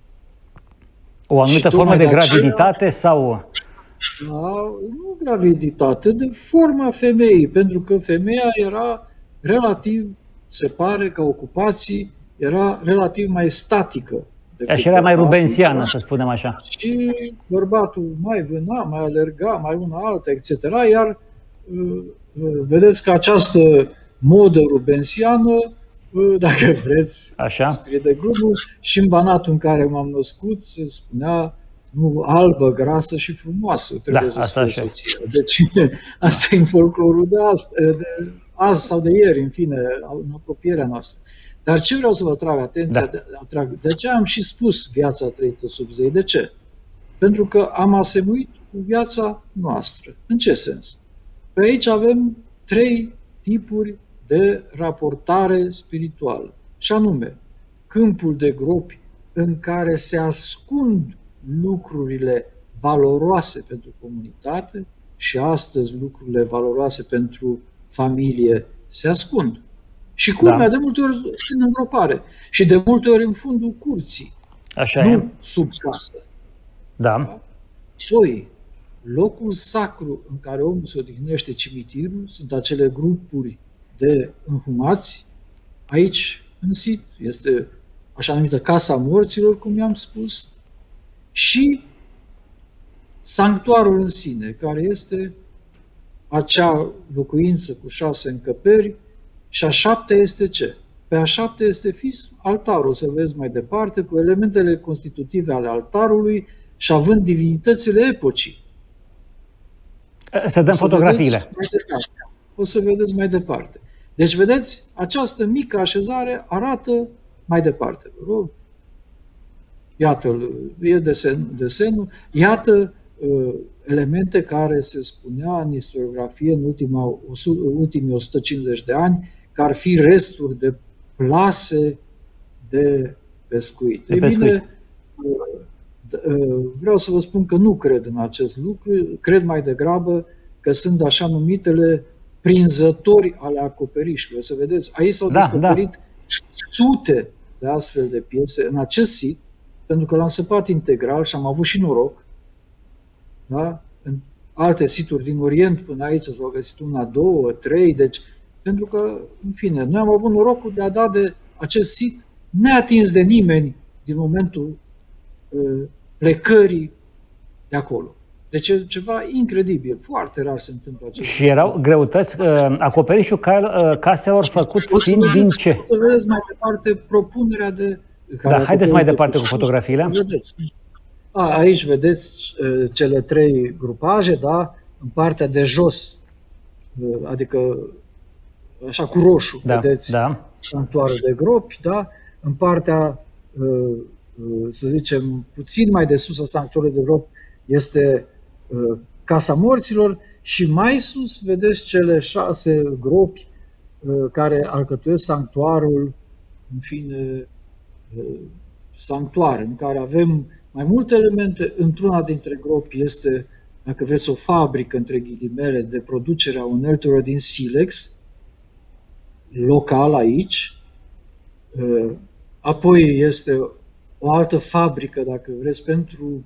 O anumită formă de graviditate aceea, sau... Da, nu graviditate, de forma femeii, pentru că femeia era relativ, se pare, ca ocupații, era relativ mai statică. Așa era mai rubensiană, să spunem așa. Și bărbatul mai vâna, mai alerga, mai una alta, et cetera. Iar vedeți că această modă rubensiană, dacă vreți, așa, scrie de glumă, și în Banatul în care m-am născut se spunea nu albă, grasă și frumoasă trebuie da, să fie soția. Deci asta e în folclorul de azi, de azi sau de ieri, în fine, în apropierea noastră. Dar ce vreau să vă atrag atenția, da. de, atrag, de ce am și spus viața trăită sub zei? De ce? Pentru că am asemuit cu viața noastră. În ce sens? Pe aici avem trei tipuri de raportare spirituală. Și anume, câmpul de gropi în care se ascund lucrurile valoroase pentru comunitate și astăzi lucrurile valoroase pentru familie se ascund. Și culmea, da. de multe ori în îngropare și de multe ori în fundul curții, așa nu e. sub casă. Da. Da? Doi, locul sacru în care omul se odihnește, cimitirul, sunt acele grupuri de înhumați. Aici, în sit, este așa numită Casa Morților, cum i-am spus, și sanctuarul în sine, care este acea locuință cu șase încăperi. Și a șaptea este ce? Pe a șaptea este fix altarul, o să vezi mai departe, cu elementele constitutive ale altarului și având divinitățile epocii. Să dăm o fotografiile. O să vedeți mai departe. Deci, vedeți, această mică așezare arată mai departe. Vă rog. Iată, e desen, desenul. Iată uh, elemente care se spunea în istoriografie în ultima, ultimii o sută cincizeci de ani, că ar fi resturi de plase de pescuit. De pescuit. Ei bine, Vreau să vă spun că nu cred în acest lucru, cred mai degrabă că sunt așa numitele prinzători ale acoperișului. Să vedeți, aici s-au da, descoperit da. sute de astfel de piese în acest sit, pentru că l-am săpat integral și am avut și noroc. Da? În alte situri din Orient până aici s-au găsit una, două, trei, deci pentru că, în fine, noi am avut norocul de a da de acest sit neatins de nimeni din momentul uh, plecării de acolo. Deci e ceva incredibil, foarte rar se întâmplă acest Și erau greutăți, uh, acoperișul uh, caselor făcut fiind din ce? O să vedeți mai departe propunerea de... Da, haideți mai departe cu fotografiile. Vedeți. A, aici vedeți uh, cele trei grupaje, da? În partea de jos, uh, adică așa cu roșu, da, vedeți, da. Sanctuarul de gropi, da? În partea, uh, uh, să zicem, puțin mai de sus a sanctuarului de gropi este uh, Casa Morților și mai sus vedeți cele șase gropi uh, care alcătuiesc sanctuarul, în fine, uh, sanctuar, în care avem mai multe elemente. Într-una dintre gropi este, dacă vreți, o fabrică, între ghilimele, de producerea uneltelor din silex, local aici. Apoi este o altă fabrică, dacă vreți, pentru,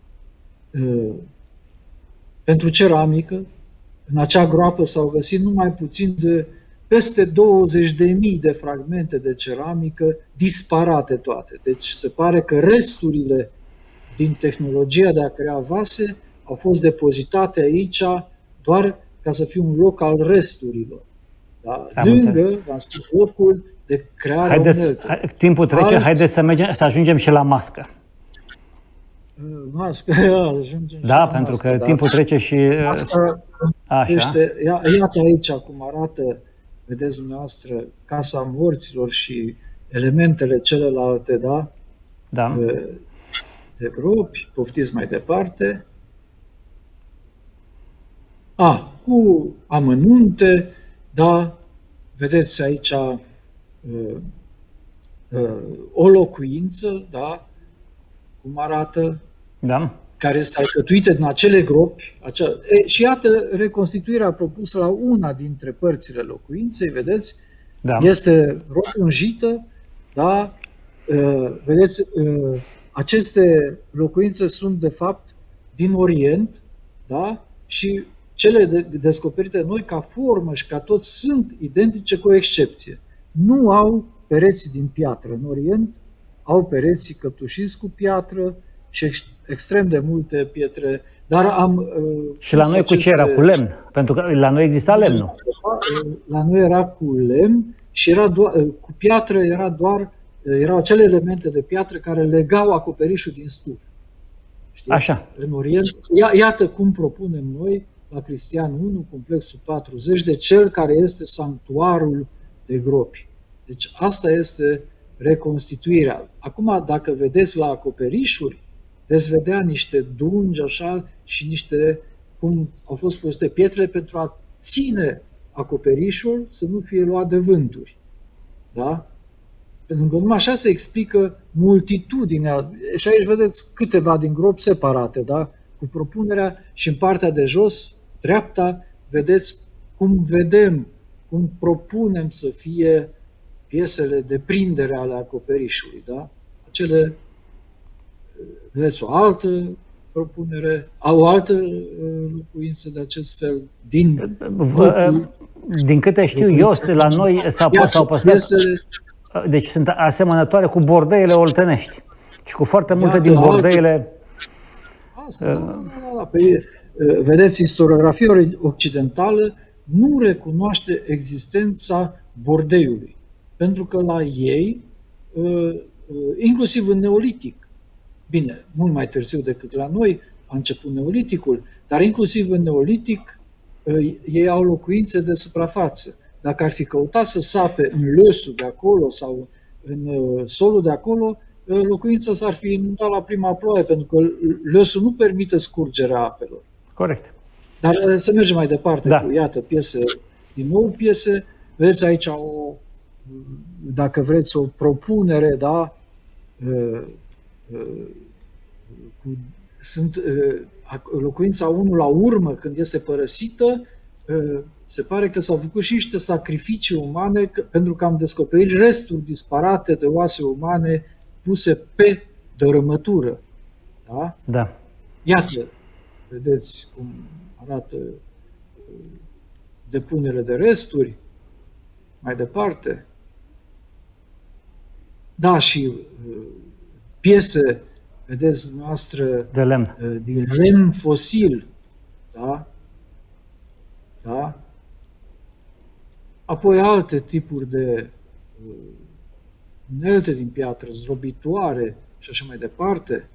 pentru ceramică. În acea groapă s-au găsit numai puțin de peste douăzeci de mii de fragmente de ceramică disparate toate. Deci se pare că resturile din tehnologia de a crea vase au fost depozitate aici doar ca să fie un loc al resturilor. Da? Lângă, v-am spus, locul de creare haideți, unelte. Timpul trece, Alt... haideți să, mergem, să ajungem și la mască. Mască, ajungem da, și pentru mască, că da. timpul trece și... Masca, este, ia, iată aici cum arată, vedeți dumneavoastră, Casa Morților și elementele celelalte, da? Da. De, de gropi, poftiți mai departe. A, cu amănunte, da, vedeți aici uh, uh, o locuință, da, cum arată, da. care este alcătuită din acele gropi. Acea, e, și iată reconstituirea propusă la una dintre părțile locuinței, vedeți, da. Este rotunjită, da, uh, vedeți, uh, aceste locuințe sunt de fapt din Orient, da, și cele de, descoperite noi ca formă și ca tot sunt identice cu o excepție. Nu au pereții din piatră. În Orient au pereții căptușiți cu piatră și ex, extrem de multe pietre. Dar am uh, și la noi aceste... cu ce era? Cu lemn? Pentru că la noi exista lemnul. La noi era cu lemn și era doar, cu piatră era doar, erau acele elemente de piatră care legau acoperișul din stuf. Știți? Așa. În Orient. Ia, iată cum propunem noi la Cristian unu, complexul patruzeci, de cel care este sanctuarul de gropi. Deci asta este reconstituirea. Acum, dacă vedeți la acoperișuri, veți vedea niște dungi așa și niște, cum au fost folosite pietre pentru a ține acoperișul să nu fie luat de vânturi. Da? Pentru că numai așa se explică multitudinea. Și aici vedeți câteva din gropi separate, da? Cu propunerea și în partea de jos, dreapta, vedeți cum vedem, cum propunem să fie piesele de prindere ale acoperișului. Da? Acele, vedeți, o altă propunere, o altă locuință de acest fel din... Grupul, din câte știu eu, la noi s-au păstrat... Piesele, deci sunt asemănătoare cu bordeile oltenești. Și cu foarte multe din bordeile... Asta, uh, da, da, da. Păi, vedeți, istoriografia occidentală nu recunoaște existența bordeiului. Pentru că la ei, inclusiv în neolitic, bine, mult mai târziu decât la noi, a început neoliticul, dar inclusiv în neolitic ei au locuințe de suprafață. Dacă ar fi căutat să sape în lăsul de acolo sau în solul de acolo, locuința s-ar fi inundat la prima ploaie, pentru că lăsul nu permite scurgerea apelor. Corect. Dar să mergem mai departe. Da. Cu, iată, piese, din nou piese. Vedeți aici o, dacă vreți, o propunere, da, cu cu, sunt locuința unu la urmă, când este părăsită, se pare că s-au făcut și niște sacrificii umane pentru că am descoperit resturi disparate de oase umane puse pe dărâmătură. Da? Da. Iată, vedeți cum arată depunerea de resturi. Mai departe. Da, și piese, vedeți noastră, de lemn. din lemn fosil. Da? Da? Apoi alte tipuri de unelte din piatră, zdrobitoare și așa mai departe.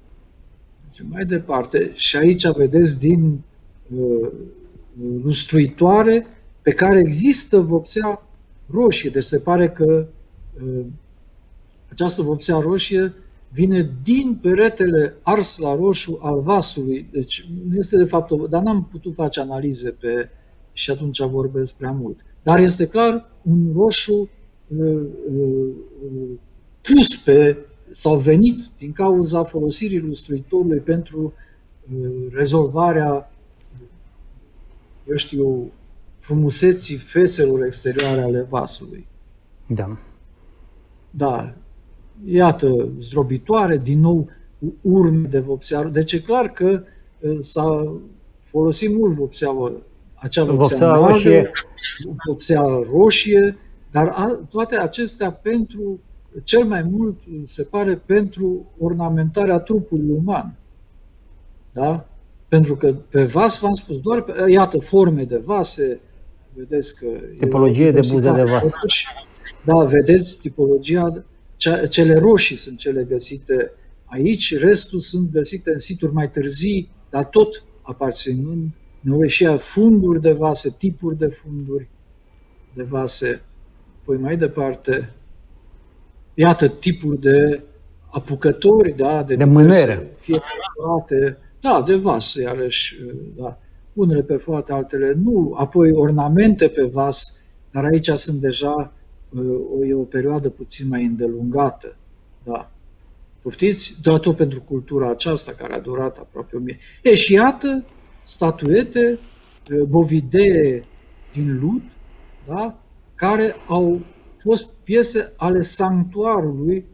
Și mai departe. Și aici vedeți din uh, lustruitoare pe care există vopsea roșie. Deci se pare că uh, această vopsea roșie vine din peretele ars la roșu al vasului. Deci nu este de fapt, o, dar n-am putut face analize pe și atunci vorbesc prea mult. Dar este clar un roșu uh, uh, pus pe, sau venit din cauza folosirii lustruitorului pentru uh, rezolvarea, eu știu, frumuseții fețelor exterioare ale vasului. Da. Da. Iată, zdrobitoare, din nou urme de vopsea. Deci e clar că uh, s-a folosit mult vopseaua, acea vopsea, vopsea roșie. vopsea roșie, dar a, toate acestea pentru, cel mai mult, se pare, pentru ornamentarea trupului uman. Da? Pentru că pe vas, v-am spus, doar pe, iată, forme de vase, vedeți că... Tipologie de buze de vas. Da, vedeți, tipologia, cele roșii sunt cele găsite aici, restul sunt găsite în situri mai târzii, dar tot aparținând noi și a funduri de vase, tipuri de funduri de vase. Păi mai departe, iată tipuri de apucători, da, de, de mânere. Fie perforate, da, de vas, iarăși, da, unele perforate, altele nu, apoi ornamente pe vas, dar aici sunt deja o, e o perioadă puțin mai îndelungată, da. Poftiți? Doar tot pentru cultura aceasta care a durat aproape o mie. E, și iată statuete, bovidee din lut, da, care au fost piese ale sanctuarului,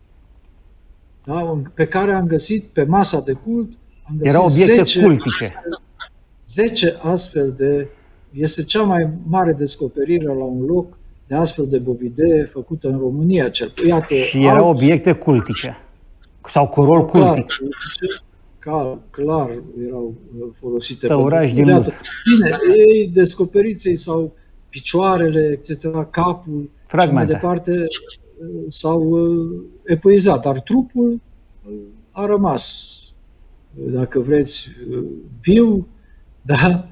da, pe care am găsit pe masa de cult. Am găsit erau obiecte zece cultice. Astfel, zece astfel de... Este cea mai mare descoperire la un loc de astfel de bovidee făcută în România. Cel. Iată, și erau alt, obiecte cultice. Sau cu rol cultic. Clar, clar erau folosite. Tăurași din lut. Bine, ei descoperiți sau picioarele, et cetera, capul, fragmente. Și mai departe s-au epuizat, dar trupul a rămas, dacă vreți, viu, da?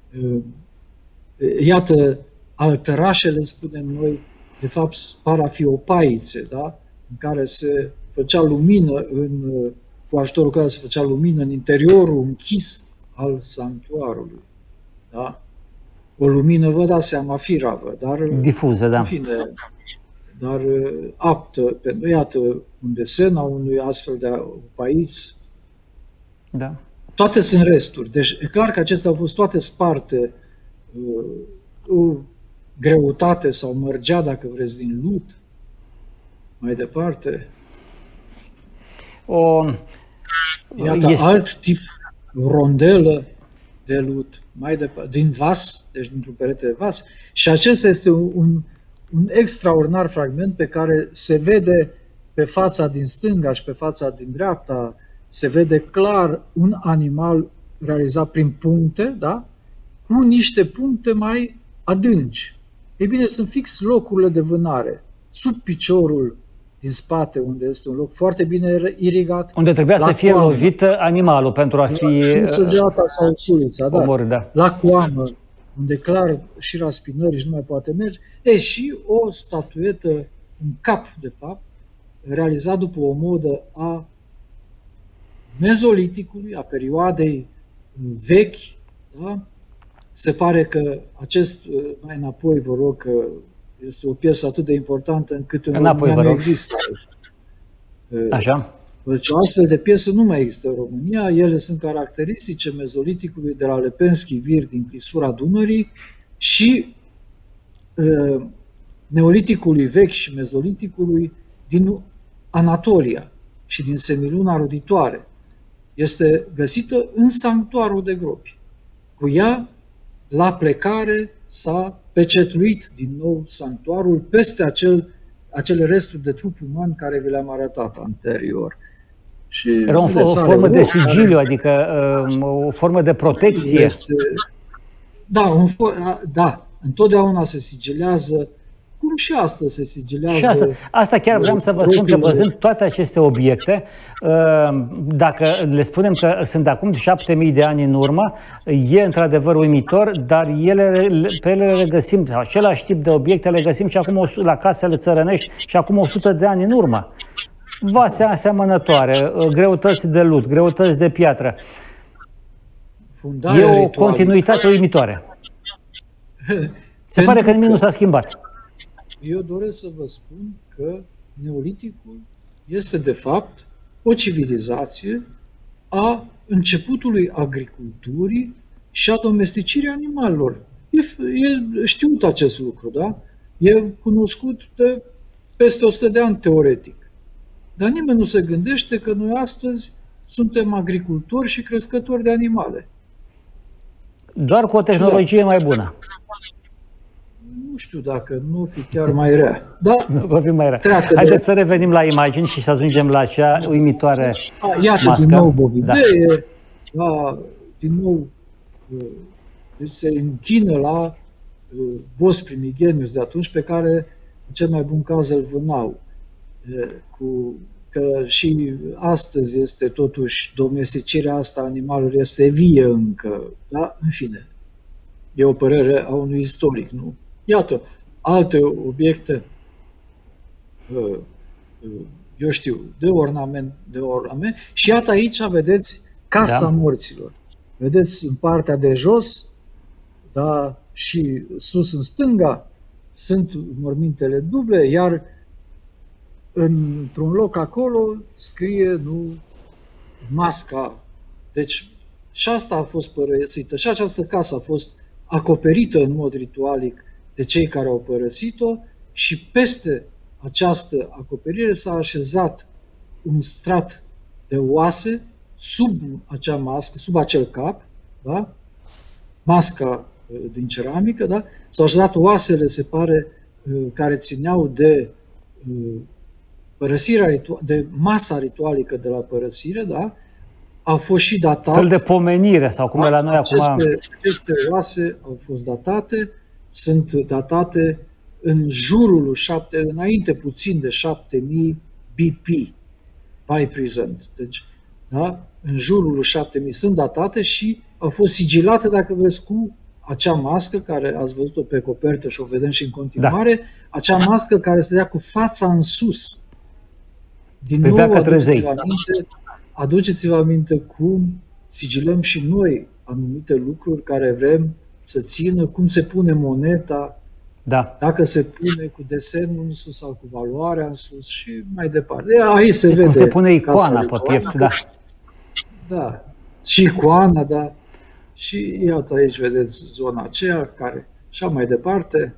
Iată, altărașele, spunem noi, de fapt par a fi opaițe, da? În care se făcea lumină, în, cu ajutorul care se făcea lumină în interiorul închis al sanctuarului. Da? O lumină, vă dați seama, firavă, dar difuză, da. În fine, dar aptă, pentru, iată, un desen a unui astfel de opaiț. Da. Toate sunt resturi. Deci e clar că acestea au fost toate sparte, uh, greutate sau mărgea, dacă vreți, din lut. Mai departe. O, iată, este... alt tip, rondelă de lut, mai departe, din vas, deci dintr-un perete de vas. Și acesta este un, un extraordinar fragment pe care se vede pe fața din stânga și pe fața din dreapta, se vede clar un animal realizat prin puncte, da? Cu niște puncte mai adânci. Ei bine, sunt fix locurile de vânare, sub piciorul din spate, unde este un loc foarte bine irigat. Unde trebuia să fie coamă, lovit animalul pentru a fi... săgeata sau sulița, da. Omor, da. La coamă, unde clar și raspinării și nu mai poate merge. E, și o statuetă, un cap, de fapt, realizat după o modă a mezoliticului, a perioadei vechi, da? Se pare că acest, mai înapoi vă rog, că este o piesă atât de importantă încât în înapoi, România nu există. Așa? Deci o astfel de piesă nu mai există în România. Ele sunt caracteristice mezoliticului de la Lepenski Vir din clisura Dunării și uh, neoliticului vechi și mezoliticului din Anatolia și din semiluna roditoare. Este găsită în sanctuarul de gropi. Cu ea, la plecare, s-a pecetluit din nou sanctuarul peste acel, acele resturi de trup uman care vi le-am arătat anterior. Și era o, o formă de sigiliu, care, adică o formă de protecție. Este, da, un, da, întotdeauna se sigilează, cum și astăzi se sigilează. Și asta, asta chiar vreau să vă spun că văzând toate aceste obiecte, dacă le spunem că sunt de acum șapte mii de ani în urmă, e într-adevăr uimitor, dar ele, pe ele le regăsim, același tip de obiecte le găsim și acum la casele țărănești și acum o sută de ani în urmă. Vase asemănătoare, greutăți de lut, greutăți de piatră. Fundarea e o rituală. Continuitate uimitoare. Se pare că nimic nu s-a schimbat. Eu doresc să vă spun că Neoliticul este de fapt o civilizație a începutului agriculturii și a domesticirii animalelor. E, e știut acest lucru, da? E cunoscut de peste o sută de ani teoretic. Dar nimeni nu se gândește că noi astăzi suntem agricultori și crescători de animale. Doar cu o tehnologie mai bună. Nu știu dacă nu fi chiar mai rea. Da? Va fi mai rea. Haideți de... să revenim la imagini și să ajungem la acea uimitoare A, iată mască. Din nou Bovidee, da. La, din nou deci se închină la Bos Primigenius de atunci, pe care în cel mai bun caz îl vânau. Cu, că și astăzi este totuși domesticirea asta animalelor este vie încă, da? În fine, e o părere a unui istoric, nu? Iată, alte obiecte, eu știu, de ornament, de ornament. Și iată aici, vedeți, Casa da. Morților. Vedeți în partea de jos, da, și sus în stânga, sunt mormintele duble, iar într-un loc acolo scrie, nu, masca. Deci și asta a fost părăsită, și această casă a fost acoperită în mod ritualic de cei care au părăsit-o și peste această acoperire s-a așezat un strat de oase sub acea mască, sub acel cap, da? Masca din ceramică, da? S-au așezat oasele, se pare, care țineau de părăsirea, de masa ritualică de la părăsire, da? A fost și datat. Fel de pomenire sau cum e la noi aceste, acum. Aceste oase au fost datate, sunt datate în jurul șapte, înainte puțin de șapte mii B P, by present. Deci, da? În jurul șapte mii sunt datate și au fost sigilate, dacă vreți, cu acea mască care ați văzut-o pe copertă și o vedem și în continuare, da. Acea mască care stătea cu fața în sus. Din pe nou, aduceți-vă aminte, aduceți-vă aminte cum sigilăm și noi anumite lucruri care vrem să țină, cum se pune moneta, da. Dacă se pune cu desenul în sus sau cu valoarea în sus și mai departe. Aici se vede. Cum se pune icoana pe piept, da. Da, și icoana, da. Și iată aici vedeți zona aceea care, așa mai departe.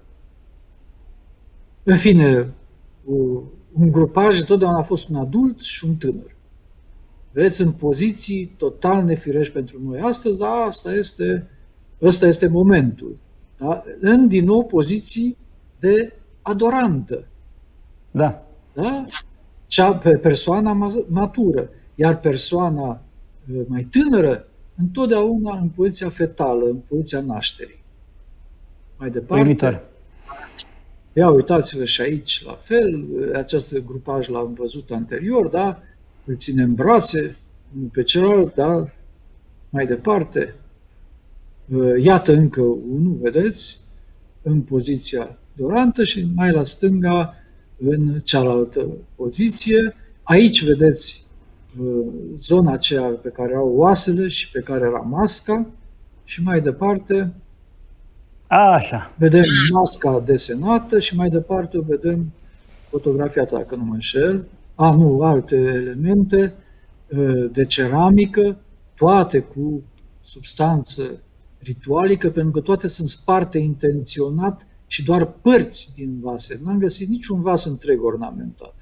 În fine, un grupaj întotdeauna a fost un adult și un tânăr. Vedeți, în poziții total nefirești pentru noi astăzi, dar asta este, ăsta este momentul. Da? În, din nou, poziții de adorantă. Da. Da? Cea, pe persoana matură. Iar persoana mai tânără, întotdeauna în poziția fetală, în poziția nașterii. Mai departe. Uimitor. Ia uitați-vă și aici, la fel, acest grupaj l-am văzut anterior, da? Îl ține în brațe, unul pe celălalt, da? Mai departe. Iată încă unul, vedeți, în poziția de orantă și mai la stânga în cealaltă poziție. Aici vedeți zona aceea pe care au oasele și pe care era masca și mai departe așa. Vedem masca desenată și mai departe o vedem fotografiată, dacă nu mă înșel. a, nu, alte elemente de ceramică, toate cu substanță ritualică, pentru că toate sunt sparte intenționat și doar părți din vase. N-am găsit niciun vas întreg ornamentat.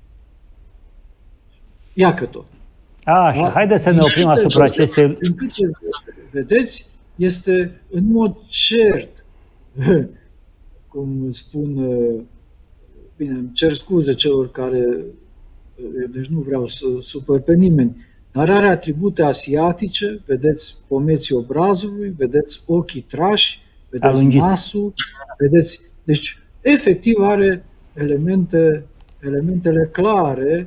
Iacă tot. A, așa, haideți să ne oprim asupra acestei... Din câte vedeți, este în mod cert, cum spun, bine, îmi cer scuze celor care, deci nu vreau să supăr pe nimeni, dar are atribute asiatice, vedeți pomeții obrazului, vedeți ochii trași, vedeți alungiți. nasul, vedeți, deci efectiv are elemente, elementele clare.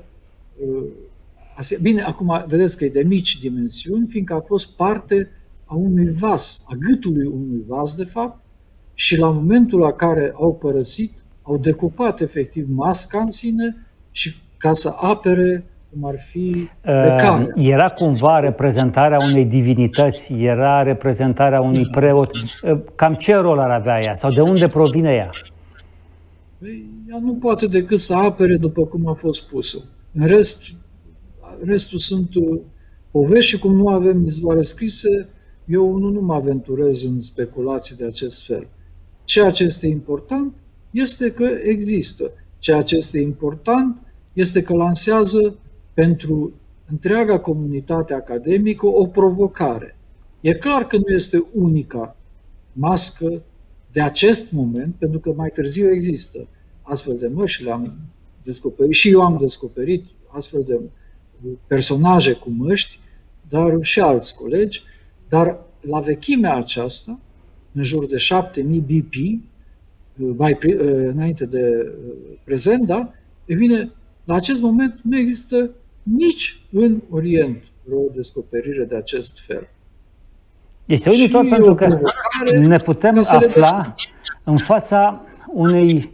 Bine, acum vedeți că e de mici dimensiuni, fiindcă a fost parte a unui vas, a gâtului unui vas, de fapt, și la momentul la care au părăsit, au decupat efectiv masca în sine și ca să apere cum ar fi plecarea. Uh, era cumva reprezentarea unei divinități, era reprezentarea unui preot. Uh, cam ce rol ar avea ea sau de unde provine ea? Păi, ea nu poate decât să apere după cum a fost pusă. În rest, restul sunt povești și cum nu avem izvoare scrise, eu nu, nu mă aventurez în speculații de acest fel. Ceea ce este important este că există. Ceea ce este important este că lansează pentru întreaga comunitate academică o provocare. E clar că nu este unica mască de acest moment, pentru că mai târziu există astfel de măști, le-am descoperit și eu am descoperit astfel de personaje cu măști, dar și alți colegi, dar la vechimea aceasta, în jur de șapte mii B P, mai înainte de prezent, da? E bine, la acest moment nu există nici în Orient vreo descoperire de acest fel. Este uimitor pentru că ne putem afla în fața unei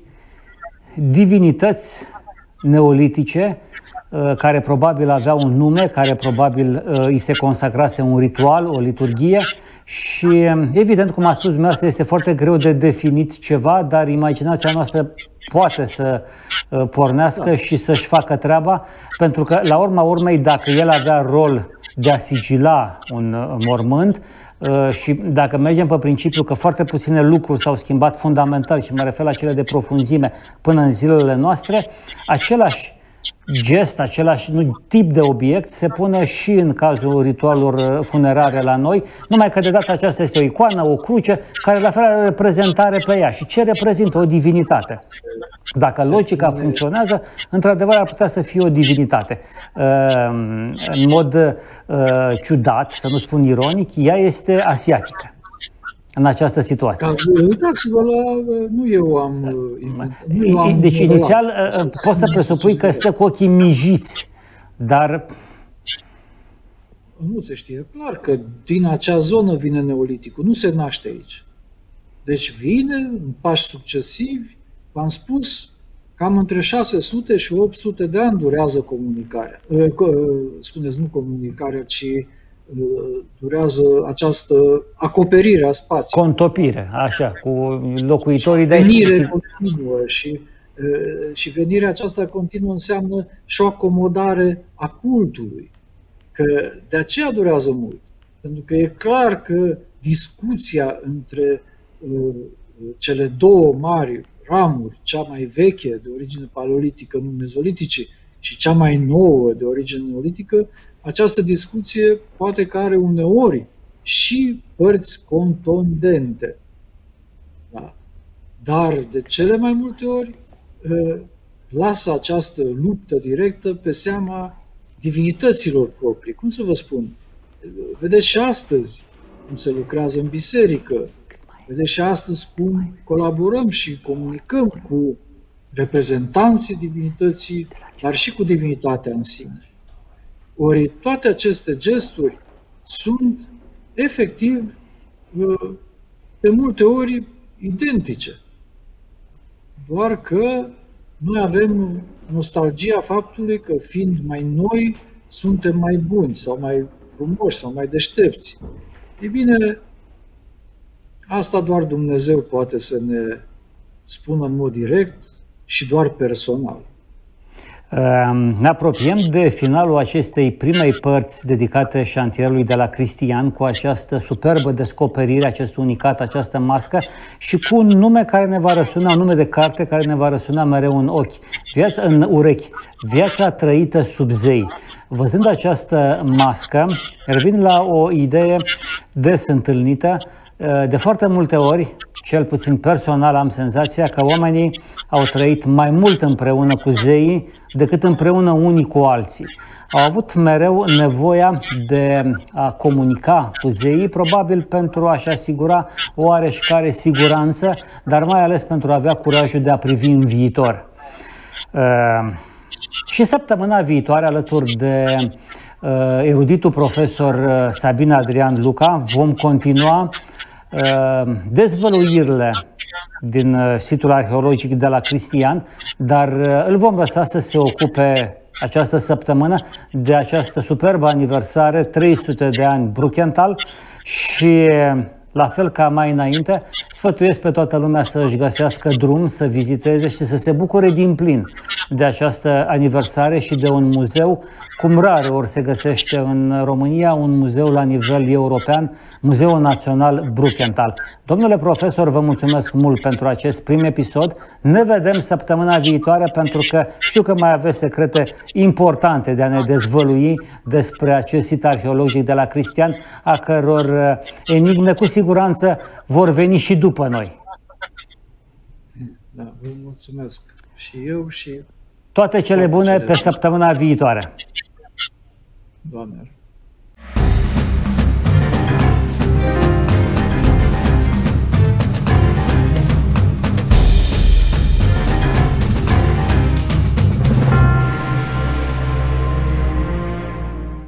divinități neolitice care probabil avea un nume, care probabil îi se consacrase un ritual, o liturghie și evident, cum a spus dumneavoastră, este foarte greu de definit ceva, dar imaginația noastră poate să pornească da. și să-și facă treaba, pentru că la urma urmei, dacă el avea rol de a sigila un mormânt și dacă mergem pe principiul că foarte puține lucruri s-au schimbat fundamental și mă refer la cele de profunzime până în zilele noastre, același gest, același nu, tip de obiect se pune și în cazul ritualurilor funerare la noi, numai că de data aceasta este o icoană, o cruce, care la fel are reprezentare pe ea. Și ce reprezintă? O divinitate. Dacă logica funcționează, într-adevăr ar putea să fie o divinitate. În mod ciudat, să nu spun ironic, ea este asiatică în această situație. Uitați-vă la... Nu eu am... Nu eu am deci, inițial, poți să presupui că stă cu ochii mijiți, dar... Nu se știe clar că din acea zonă vine neoliticul. Nu se naște aici. Deci vine în pași succesivi, v-am spus, cam între șase sute și opt sute de ani durează comunicarea. Spuneți, nu comunicarea, ci durează această acoperire a spațiului. Contopire, așa, cu locuitorii de aici. Venire continuă și, și venirea aceasta continuă înseamnă și o acomodare a cultului. Că de aceea durează mult. Pentru că e clar că discuția între uh, cele două mari ramuri, cea mai veche de origine paleolitică, nu mezolitice, și cea mai nouă de origine neolitică, această discuție poate că are uneori și părți contundente. Da. Dar de cele mai multe ori lasă această luptă directă pe seama divinităților proprii. Cum să vă spun? Vedeți și astăzi cum se lucrează în biserică. Vedeți și astăzi cum colaborăm și comunicăm cu reprezentanții divinității, dar și cu divinitatea în sine. Ori toate aceste gesturi sunt efectiv de multe ori identice. Doar că noi avem nostalgia faptului că fiind mai noi, suntem mai buni sau mai frumoși sau mai deștepți. Ei bine, asta doar Dumnezeu poate să ne spună în mod direct și doar personal. Ne apropiem de finalul acestei primei părți dedicate șantierului de la Cristian, cu această superbă descoperire, acest unicat, această mască și cu un nume care ne va răsuna, un nume de carte care ne va răsuna mereu în ochi, viața, în urechi, Viața trăită sub zei. Văzând această mască, revin la o idee des întâlnită. De foarte multe ori, cel puțin personal, am senzația că oamenii au trăit mai mult împreună cu zeii decât împreună unii cu alții. Au avut mereu nevoia de a comunica cu zeii, probabil pentru a-și asigura o oareșcare siguranță, dar mai ales pentru a avea curajul de a privi în viitor. Și săptămâna viitoare, alături de eruditul profesor Sabin Adrian Luca, vom continua dezvăluirile din situl arheologic de la Cristian, dar îl vom lăsa să se ocupe această săptămână de această superbă aniversare, trei sute de ani Brukenthal, și la fel ca mai înainte, sfătuiesc pe toată lumea să își găsească drum, să viziteze și să se bucure din plin de această aniversare și de un muzeu, cum rare ori se găsește în România, un muzeu la nivel european, Muzeul Național Brukenthal. Domnule profesor, vă mulțumesc mult pentru acest prim episod. Ne vedem săptămâna viitoare, pentru că știu că mai aveți secrete importante de a ne dezvălui despre acest sit arheologic de la Cristian, a căror enigme cu siguranță vor veni și după noi. Da, vă mulțumesc și eu și toate cele bune pe săptămâna viitoare. Doamne.